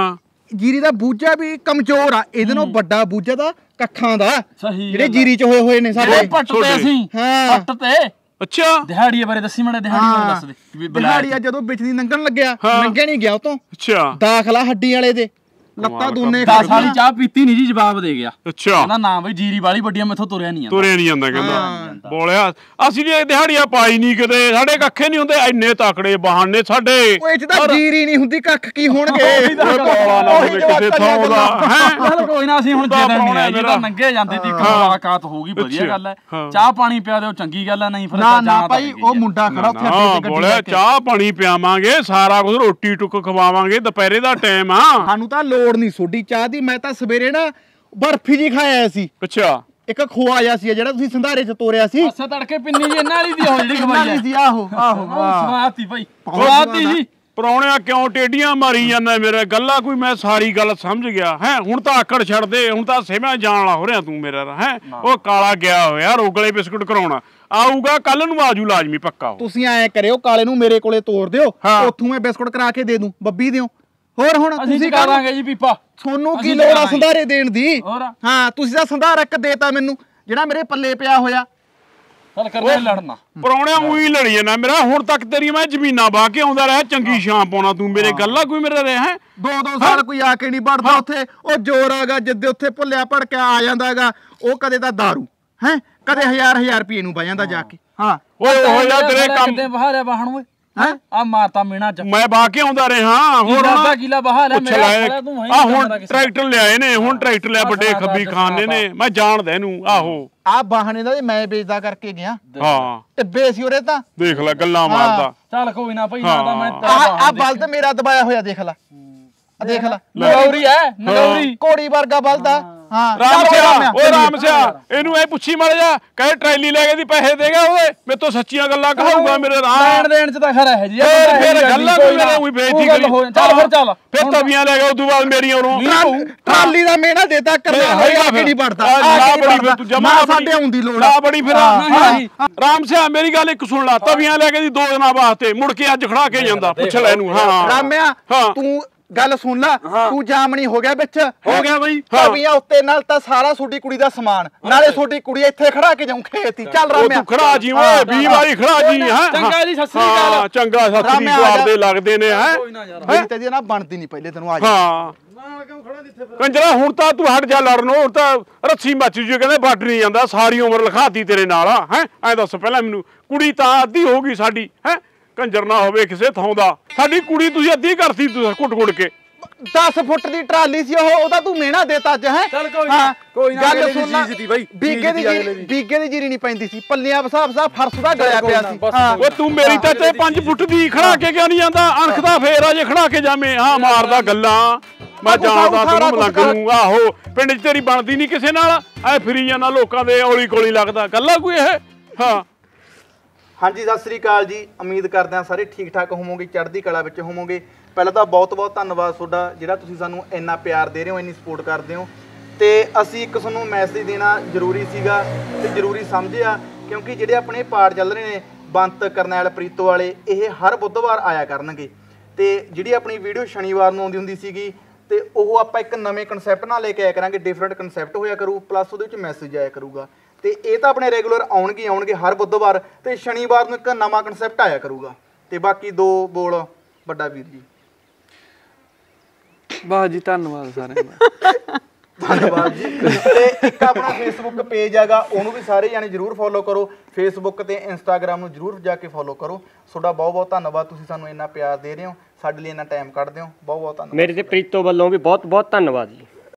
ਜੀਰੀ ਦਾ ਬੂਝਾ ਵੀ ਕਮਜ਼ੋਰ ਆ, ਇਹਦੇ ਨਾਲੋਂ ਵੱਡਾ ਬੂਝਾ ਦਾ ਕੱਖਾਂ ਦਾ ਸਹੀ ਜਿਹੜੇ ਜੀਰੀ ਚ ਹੋਏ ਹੋਏ ਨੇ ਸਾਡੇ ਪੱਟ ਤੇ ਅਸੀਂ ਹਾਂ ਪੱਟ ਤੇ ਅੱਛਾ ਦਿਹਾੜੀ ਬਾਰੇ ਦੱਸੀ ਮੜਾ ਦਿਹਾੜੀ ਬਾਰੇ ਦੱਸ ਦੇ ਵੀ ਦਿਹਾੜੀਆ ਜਦੋਂ ਵਿੱਚ ਦੀ ਲੰਘਣ ਲੱਗਿਆ ਲੰਘਿਆ ਨਹੀਂ ਗਿਆ ਉਹ ਤੋਂ ਅੱਛਾ ਦਾਖਲਾ ਹੱਡੀ ਵਾਲੇ ਦੇ ਲੱਤਾਂ ਦੋਨੇ 10 ਵਾਲੀ ਚਾਹ ਪੀਤੀ ਨਹੀਂ ਜੀ ਜਵਾਬ ਦੇ ਗਿਆ ਅੱਛਾ ਕਹਿੰਦਾ ਨਾ ਬਈ ਜੀਰੀ ਵਾਲੀ ਵੱਡੀਆਂ ਮੈਥੋਂ ਤੁਰਿਆ ਨਹੀਂ ਜਾਂਦਾ ਤੁਰਿਆ ਨਹੀਂ ਜਾਂਦਾ ਕਹਿੰਦਾ ਬੋਲਿਆ ਅਸੀਂ ਨੇ ਦਿਹਾੜੀਆਂ ਪਾਈ ਨਹੀਂ ਕਿਤੇ ਸਾਡੇ ਕੱਖੇ ਨਹੀਂ ਹੁੰਦੇ ਇੰਨੇ ਤਕੜੇ ਵਾਹਨ ਨੇ ਸਾਡੇ ਉਹ ਇਹ ਚ ਤਾਂ ਜੀਰੀ ਨਹੀਂ ਹੁੰਦੀ ਕੱਖ ਕੀ ਹੋਣਗੇ ਕਾਲਾ ਨਾ ਹੋਵੇ ਕਿਸੇ ਥਾਂ ਦਾ ਹੈ ਚੱਲ ਕੋਈ ਨਾ ਅਸੀਂ ਹੁਣ ਜੇਦਣ ਨਹੀਂ ਆਏ ਜੀ ਤਾਂ ਨੰਗੇ ਜਾਂਦੇ ਤੀ ਮੁਲਾਕਾਤ ਹੋਊਗੀ ਵਧੀਆ ਗੱਲ ਹੈ ਚਾਹ ਪਾਣੀ ਪਿਆ ਦਿਓ ਚੰਗੀ ਗੱਲ ਹੈ ਨਹੀਂ ਫਿਰ ਨਾ ਨਾ ਭਾਈ ਉਹ ਮੁੰਡਾ ਖੜਾ ਉੱਥੇ ਅੱਡੇ ਤੇ ਗੱਡੀ ਬੋਲਿਆ ਚਾਹ ਪਾਣੀ ਪਿਆਵਾਂਗੇ ਸਾਰਾ ਕੁਝ ਰੋਟੀ ਟੁੱਕ ਖਵਾਵਾਂਗੇ ਦੁਪਹਿਰੇ ਦਾ ਟਾਈਮ ਆ ਸਾਨੂੰ ਤਾਂ ਲੋੜ ਨਹੀਂ ਸੋਡੀ ਚਾਹ ਦੀ ਮੈਂ ਤਾਂ ਸਵੇਰੇ ਨਾ ਬਰਫੀ ਜੀ ਖਾਇਆ ਸੀ ਅੱਛਾ ਇੱਕ ਖੋਆ ਜਿਹਾ ਸੀ ਜਿਹੜਾ ਤੁਸੀਂ ਸੰਧਾਰੇ ਚ ਤੋਰਿਆ ਸੀ ਅੱਛਾ ਤੜਕੇ ਪਿੰਨੀ ਜੀ ਇਹਨਾਂ ਵਾਲੀ ਦੀ ਹੋ ਜਿਹੜੀ ਖਵਾਈ ਹੈ ਸੀ ਆਹੋ ਆਹੋ ਸਵਾਤੀ ਭਾਈ ਸਵਾਤੀ ਜੀ ਪਰੌਣਿਆ ਕਿਉਂ ਟੇਡੀਆਂ ਮਾਰੀ ਜਾਂਦਾ ਮੇਰੇ ਗੱਲਾਂ ਕੋਈ ਮੈਂ ਸਾਰੀ ਗੱਲ ਸਮਝ ਗਿਆ ਹੈ ਹੁਣ ਤਾਂ ਆਕੜ ਛੱਡ ਦੇ ਹੁਣ ਤਾਂ ਸੇਵਾ ਜਾਣ ਵਾਲਾ ਹੋ ਰਿਹਾ ਤੂੰ ਮੇਰਾ ਹੈ ਉਹ ਕਾਲਾ ਗਿਆ ਹੋਇਆ ਰੋਗਲੇ ਬਿਸਕੁਟ ਕਰਾਉਣਾ ਆਊਗਾ ਕੱਲ ਨੂੰ ਆਜੂ ਲਾਜ਼ਮੀ ਪੱਕਾ ਤੁਸੀਂ ਐ ਕਰਿਓ ਕਾਲੇ ਨੂੰ ਮੇਰੇ ਕੋਲੇ ਤੋੜ ਦਿਓ ਉੱਥੋਂ ਮੈਂ ਬਿਸਕੁਟ ਕਰਾ ਕੇ ਦੇ ਦੂੰ ਬੱਬੀ ਦਿਓ ਹੋਰ ਹੁਣ ਤੁਸੀਂ ਕਰਾਂਗੇ ਜੀ ਪੀਪਾ ਤੁਹਾਨੂੰ ਕੀ ਲੋੜ ਆ ਸੰਧਾਰੇ ਦੇਣ ਦੀ ਹਾਂ ਤੁਸੀਂ ਤਾਂ ਸੰਧਾਰਾ ਇੱਕ ਦੇਤਾ ਮੈਨੂੰ ਜਿਹੜਾ ਮੇਰੇ ਪੱਲੇ ਪਿਆ ਹੋਇਆ ਚੱਲ ਕਰਨਾ ਲੜਨਾ ਪਰੌਣਿਆ ਉਹੀ ਲੜੀ ਜਾਂਦਾ ਮੇਰਾ ਹੁਣ ਤੱਕ ਤੇਰੀ ਮੈਂ ਜ਼ਮੀਨਾਂ ਵਾਹ ਕੇ ਆਉਂਦਾ ਰਿਹਾ ਚੰਗੀ ਸ਼ਾਮ ਪਾਉਣਾ ਤੂੰ ਮੇਰੇ ਗੱਲਾਂ ਕੋਈ ਮੇਰਾ ਰਿਹਾ ਹੈ 2 ਸਾਲ ਕੋਈ ਆ ਕੇ ਨਹੀਂ ਵੜਦਾ ਉੱਥੇ ਉਹ ਜ਼ੋਰ ਆਗਾ ਜਿੱਦੇ ਉੱਥੇ ਭੁੱਲਿਆ ਭੜਕਿਆ ਆ ਜਾਂਦਾਗਾ ਉਹ ਕਦੇ ਤਾਂ ਦਾਰੂ ਹੈ ਕਦੇ 1000 ਰੁਪਏ ਨੂੰ ਬਹਿ ਜਾਂਦਾ ਜਾ ਕੇ ਹਾਂ ਓਏ ਹੋ ਜਾ ਤੇਰੇ ਕੰਮ ਕਿਤੇ ਬਹਾਰਿਆ ਬਾਹਣ ਓਏ ਆ ਮਾਤਾ ਮੀਣਾ ਚ ਮੈਂ ਬਾਹ ਕੇ ਆਉਂਦਾ ਰਿਹਾ ਹੋਰ ਅੱਧਾ ਕਿਲਾ ਬਹਾਲ ਹੈ ਮੇਰਾ ਤੂੰ ਆ ਹੁਣ ਟਰੈਕਟਰ ਲਿਆਏ ਨੇ ਹੁਣ ਟਰੈਕਟਰ ਲਿਆ ਵੱਡੇ ਖੱਬੀ ਖਾਨੇ ਨੇ ਮੈਂ ਜਾਣਦਾ ਇਹਨੂੰ ਆਹੋ ਆ ਬਾਹਣੇ ਦਾ ਮੈਂ ਵੇਚਦਾ ਕਰਕੇ ਗਿਆ ਹਾਂ ਟਿੱਬੇ ਸੀ ਉਰੇ ਤਾਂ ਦੇਖ ਲੈ ਗੱਲਾਂ ਮਾਰਦਾ ਚੱਲ ਕੋਈ ਨਾ ਭਾਈ ਨਾ ਤਾਂ ਮੈਂ ਆ ਬਲਦ ਮੇਰਾ ਦਬਾਇਆ ਹੋਇਆ ਦੇਖ ਲੈ ਆ ਦੇਖ ਲੈ ਨਗੌਰੀ ਹੈ ਨਗੌਰੀ ਕੋੜੀ ਵਰਗਾ ਬਲਦ ਆ ਹਾਂ ਰਾਮ ਸਿਆ ਓਏ ਰਾਮ ਸਿਆ ਇਹਨੂੰ ਐ ਪੁੱਛੀ ਮਾਰ ਜਾ ਕਹੇ ਟਰੈਲੀ ਲੈ ਕੇ ਦੀ ਪੈਸੇ ਦੇਗਾ ਓਏ ਮੇਰੇ ਤੋਂ ਸੱਚੀਆਂ ਗੱਲਾਂ ਕਹਾਊਗਾ ਮੇਰੇ ਰਾਮ ਲੈਣ ਦੇਣ ਚ ਤਾਂ ਖਰਾ ਹੈ ਜੀ ਫਿਰ ਗੱਲਾਂ ਕੋਈ ਮੇਰੇ ਉਹੀ ਬੇਇੱਜ਼ਤੀ ਕਰੀ ਚੱਲ ਫਿਰ ਚੱਲ ਫਿਰ ਤਵੀਆਂ ਲੈ ਗਿਆ ਉਦੋਂ ਬਾਅਦ ਮੇਰੀਆਂ ਉਹਨੂੰ ਟਰਾਲੀ ਦਾ ਮੇਣਾ ਦੇਤਾ ਕਰਨਾ ਹੋਇਆ ਕਿ ਨਹੀਂ ਵੜਦਾ ਆ ਬੜੀ ਫਿਰ ਤੂੰ ਜਮਾ ਸਾਡੇ ਆਉਂਦੀ ਲੋੜ ਆ ਬੜੀ ਫਿਰ ਰਾਮ ਸਿਆ ਮੇਰੀ ਗੱਲ ਇੱਕ ਸੁਣ ਲਾ ਤਵੀਆਂ ਲੈ ਕੇ ਦੀ 2 ਦਿਨਾਂ ਵਾਸਤੇ ਮੁੜ ਕੇ ਅੱਜ ਖੜਾ ਕੇ ਜਾਂਦਾ ਪੁੱਛ ਲੈ ਇਹਨੂੰ ਹਾਂ ਰਾਮਿਆ ਤੂੰ ਗੱਲ ਸੁਣ ਲੈ ਤੂੰ ਜਾਮਣੀ ਹੋ ਗਿਆ ਵਿੱਚ ਹੋ ਗਿਆ ਬਈ ਤਵੀਆਂ ਉੱਤੇ ਨਾਲ ਤਾਂ ਸਾਰਾ ਛੋਟੀ ਕੁੜੀ ਦਾ ਸਮਾਨ ਨਾਲੇ ਛੋਟੀ ਕੁੜੀ ਇੱਥੇ ਖੜਾ ਕੇ ਜਾਉਂ ਖੇਤੀ ਚੱਲ ਰਾਮਿਆ ਤੂੰ ਖੜਾ ਜੀ ਓਏ 20 ਵਾਰੀ ਖੜਾ ਜੀ ਹੈ ਚੰਗਾ ਜੀ ਸਤਿ ਸ੍ਰੀ ਅਕਾਲ ਹਾਂ ਚੰਗਾ ਸਤਿ ਸ੍ਰੀ ਅਕਾਲ ਦੇ ਲੱਗਦੇ ਨੇ ਹੈ ਮੇਰੀ ਤੇ ਦੀ ਨਾ ਬਣਦੀ ਨਹੀਂ ਪਹਿਲੇ ਤੈਨੂੰ ਆ ਜਾ ਹਾਂ ਕੰਜਰਾ ਹੁਣ ਤਾਂ ਤੂੰ ਹਟ ਜਾ ਲੜਨੋਂ ਹੁਣ ਤਾਂ ਰੱਸੀ ਮੱਚ ਜੂ ਕਹਿੰਦੇ ਵੱਢ ਨਹੀਂ ਜਾਂਦਾ ਸਾਰੀ ਉਮਰ ਲਿਖਾਤੀ ਤੇਰੇ ਨਾਲ ਹੈ ਐ ਦੱਸ ਪਹਿਲਾਂ ਮੈਨੂੰ ਕੁੜੀ ਤਾਂ ਅੱਧੀ ਹੋ ਗਈ ਸਾਡੀ ਹੈ ਕੰਜਰ ਨਾ ਹੋਵੇ ਕਿਸੇ ਥਾਂ ਦਾ ਸਾਡੀ ਕੁੜੀ ਤੁਸੀਂ ਅੱਧੀ ਕਰਤੀ ਤੁਸੀਂ ਕੁੱਟ ਕੇ 10 ਫੁੱਟ ਦੀ ਟਰਾਲੀ ਸੀ ਉਹਦਾ ਤੂੰ ਮੇਣਾ ਦੇਤਾ ਅੱਜ ਹੈ ਚੱਲ ਕੋਈ ਨਾ ਗੱਲ ਸੁਣ ਲੈ ਬੀਗੇ ਦੀ ਜੀਰੀ ਨਹੀਂ ਪੈਂਦੀ ਸੀ ਪੱਲੀਆਂ ਵਸਾਬ ਫਰਸ਼ ਦਾ ਗਲਿਆ ਪਿਆ ਸੀ ਓਏ ਤੂੰ ਮੇਰੀ ਤਾਂ ਤੇ 5 ਫੁੱਟ ਦੀ ਖੜਾ ਕੇ ਕਿਉਂ ਨਹੀਂ ਜਾਂਦਾ ਅਣਖ ਦਾ ਫੇਰ ਆ ਜੇ ਖੜਾ ਕੇ ਜਾਵੇਂ ਹਾਂ ਮਾਰਦਾ ਗੱਲਾਂ ਮੈਂ ਜਾਣਦਾ ਤੂੰ ਮਲੰਗ ਨੂੰ ਆਹੋ ਪਿੰਡ 'ਚ ਤੇਰੀ ਬਣਦੀ ਨਹੀਂ ਕਿਸੇ ਨਾਲ ਐ ਫਿਰੀ ਜਾਂਦਾ ਲੋਕਾਂ ਦੇ ਔਲੀ ਕੋਲੀ ਲੱਗਦਾ ਗੱਲਾਂ ਕੋਈ ਇਹ ਹਾਂ ਹਾਂਜੀ ਸਤਿ ਸ੍ਰੀ ਅਕਾਲ ਜੀ ਉਮੀਦ ਕਰਦੇ ਹਾਂ ਸਾਰੇ ਠੀਕ ਠਾਕ ਹੋਵੋਗੇ ਚੜ੍ਹਦੀ ਕਲਾ ਵਿੱਚ ਹੋਵੋਗੇ ਪਹਿਲਾਂ ਤਾਂ ਬਹੁਤ ਧੰਨਵਾਦ ਤੁਹਾਡਾ ਜਿਹੜਾ ਤੁਸੀਂ ਸਾਨੂੰ ਇੰਨਾ ਪਿਆਰ ਦੇ ਰਹੇ ਹੋ ਇੰਨੀ ਸਪੋਰਟ ਕਰਦੇ ਹੋ ਤੇ ਅਸੀਂ ਇੱਕ ਤੁਹਾਨੂੰ ਮੈਸੇਜ ਦੇਣਾ ਜ਼ਰੂਰੀ ਸੀਗਾ ਤੇ ਜ਼ਰੂਰੀ ਸਮਝਿਆ ਕਿਉਂਕਿ ਜਿਹੜੇ ਆਪਣੇ ਪਾਠ ਚੱਲ ਰਹੇ ਨੇ ਬੰਤ ਕਰਨੈਲ ਪ੍ਰੀਤੋ ਵਾਲੇ ਇਹ ਹਰ ਬੁੱਧਵਾਰ ਆਇਆ ਕਰਨਗੇ ਤੇ ਜਿਹੜੀ ਆਪਣੀ ਵੀਡੀਓ ਸ਼ਨੀਵਾਰ ਨੂੰ ਆਉਂਦੀ ਹੁੰਦੀ ਸੀਗੀ ਤੇ ਉਹ ਆਪਾਂ ਇੱਕ ਨਵੇਂ ਕਨਸੈਪਟ ਨਾਲ ਲੈ ਕੇ ਆਇਆ ਕਰਾਂਗੇ ਡਿਫਰੈਂਟ ਕਨਸੈਪਟ ਹੋਇਆ ਕਰੂ ਪਲੱਸ ਉਹਦੇ ਵਿੱਚ ਮੈਸੇਜ ਆਇਆ ਕਰੂਗਾ ਤੇ ਇਹ ਤਾਂ ਆਪਣੇ ਰੈਗੂਲਰ ਆਉਣਗੇ ਹਰ ਬੁੱਧਵਾਰ ਤੇ ਸ਼ਨੀਵਾਰ ਨੂੰ ਇੱਕ ਨਵਾਂ ਕਨਸੈਪਟ ਆਇਆ ਕਰੂਗਾ ਤੇ ਬਾਕੀ 2 ਬੋਲ ਵੱਡਾ ਵੀਰ ਜੀ ਵਾਹ ਜੀ ਧੰਨਵਾਦ ਸਾਰਿਆਂ ਦਾ ਧੰਨਵਾਦ ਜੀ ਤੇ ਇੱਕ ਆਪਣਾ ਫੇਸਬੁੱਕ ਪੇਜ ਹੈਗਾ ਉਹਨੂੰ ਵੀ ਸਾਰੇ ਜਾਣੇ ਜਰੂਰ ਫੋਲੋ ਕਰੋ ਫੇਸਬੁੱਕ ਤੇ ਇੰਸਟਾਗ੍ਰਾਮ ਨੂੰ ਜਰੂਰ ਜਾ ਕੇ ਫੋਲੋ ਕਰੋ ਤੁਹਾਡਾ ਬਹੁਤ ਧੰਨਵਾਦ ਤੁਸੀਂ ਸਾਨੂੰ ਇੰਨਾ ਪਿਆਰ ਦੇ ਰਹੇ ਹੋ ਸਾਡੇ ਲਈ ਇੰਨਾ ਟਾਈਮ ਕੱਢਦੇ ਹੋ ਬਹੁਤ ਧੰਨਵਾਦ ਮੇਰੇ ਤੇ ਪ੍ਰੀਤੋ ਵੱਲੋਂ ਵੀ ਬਹੁਤ ਧੰਨਵਾਦ ਜੀ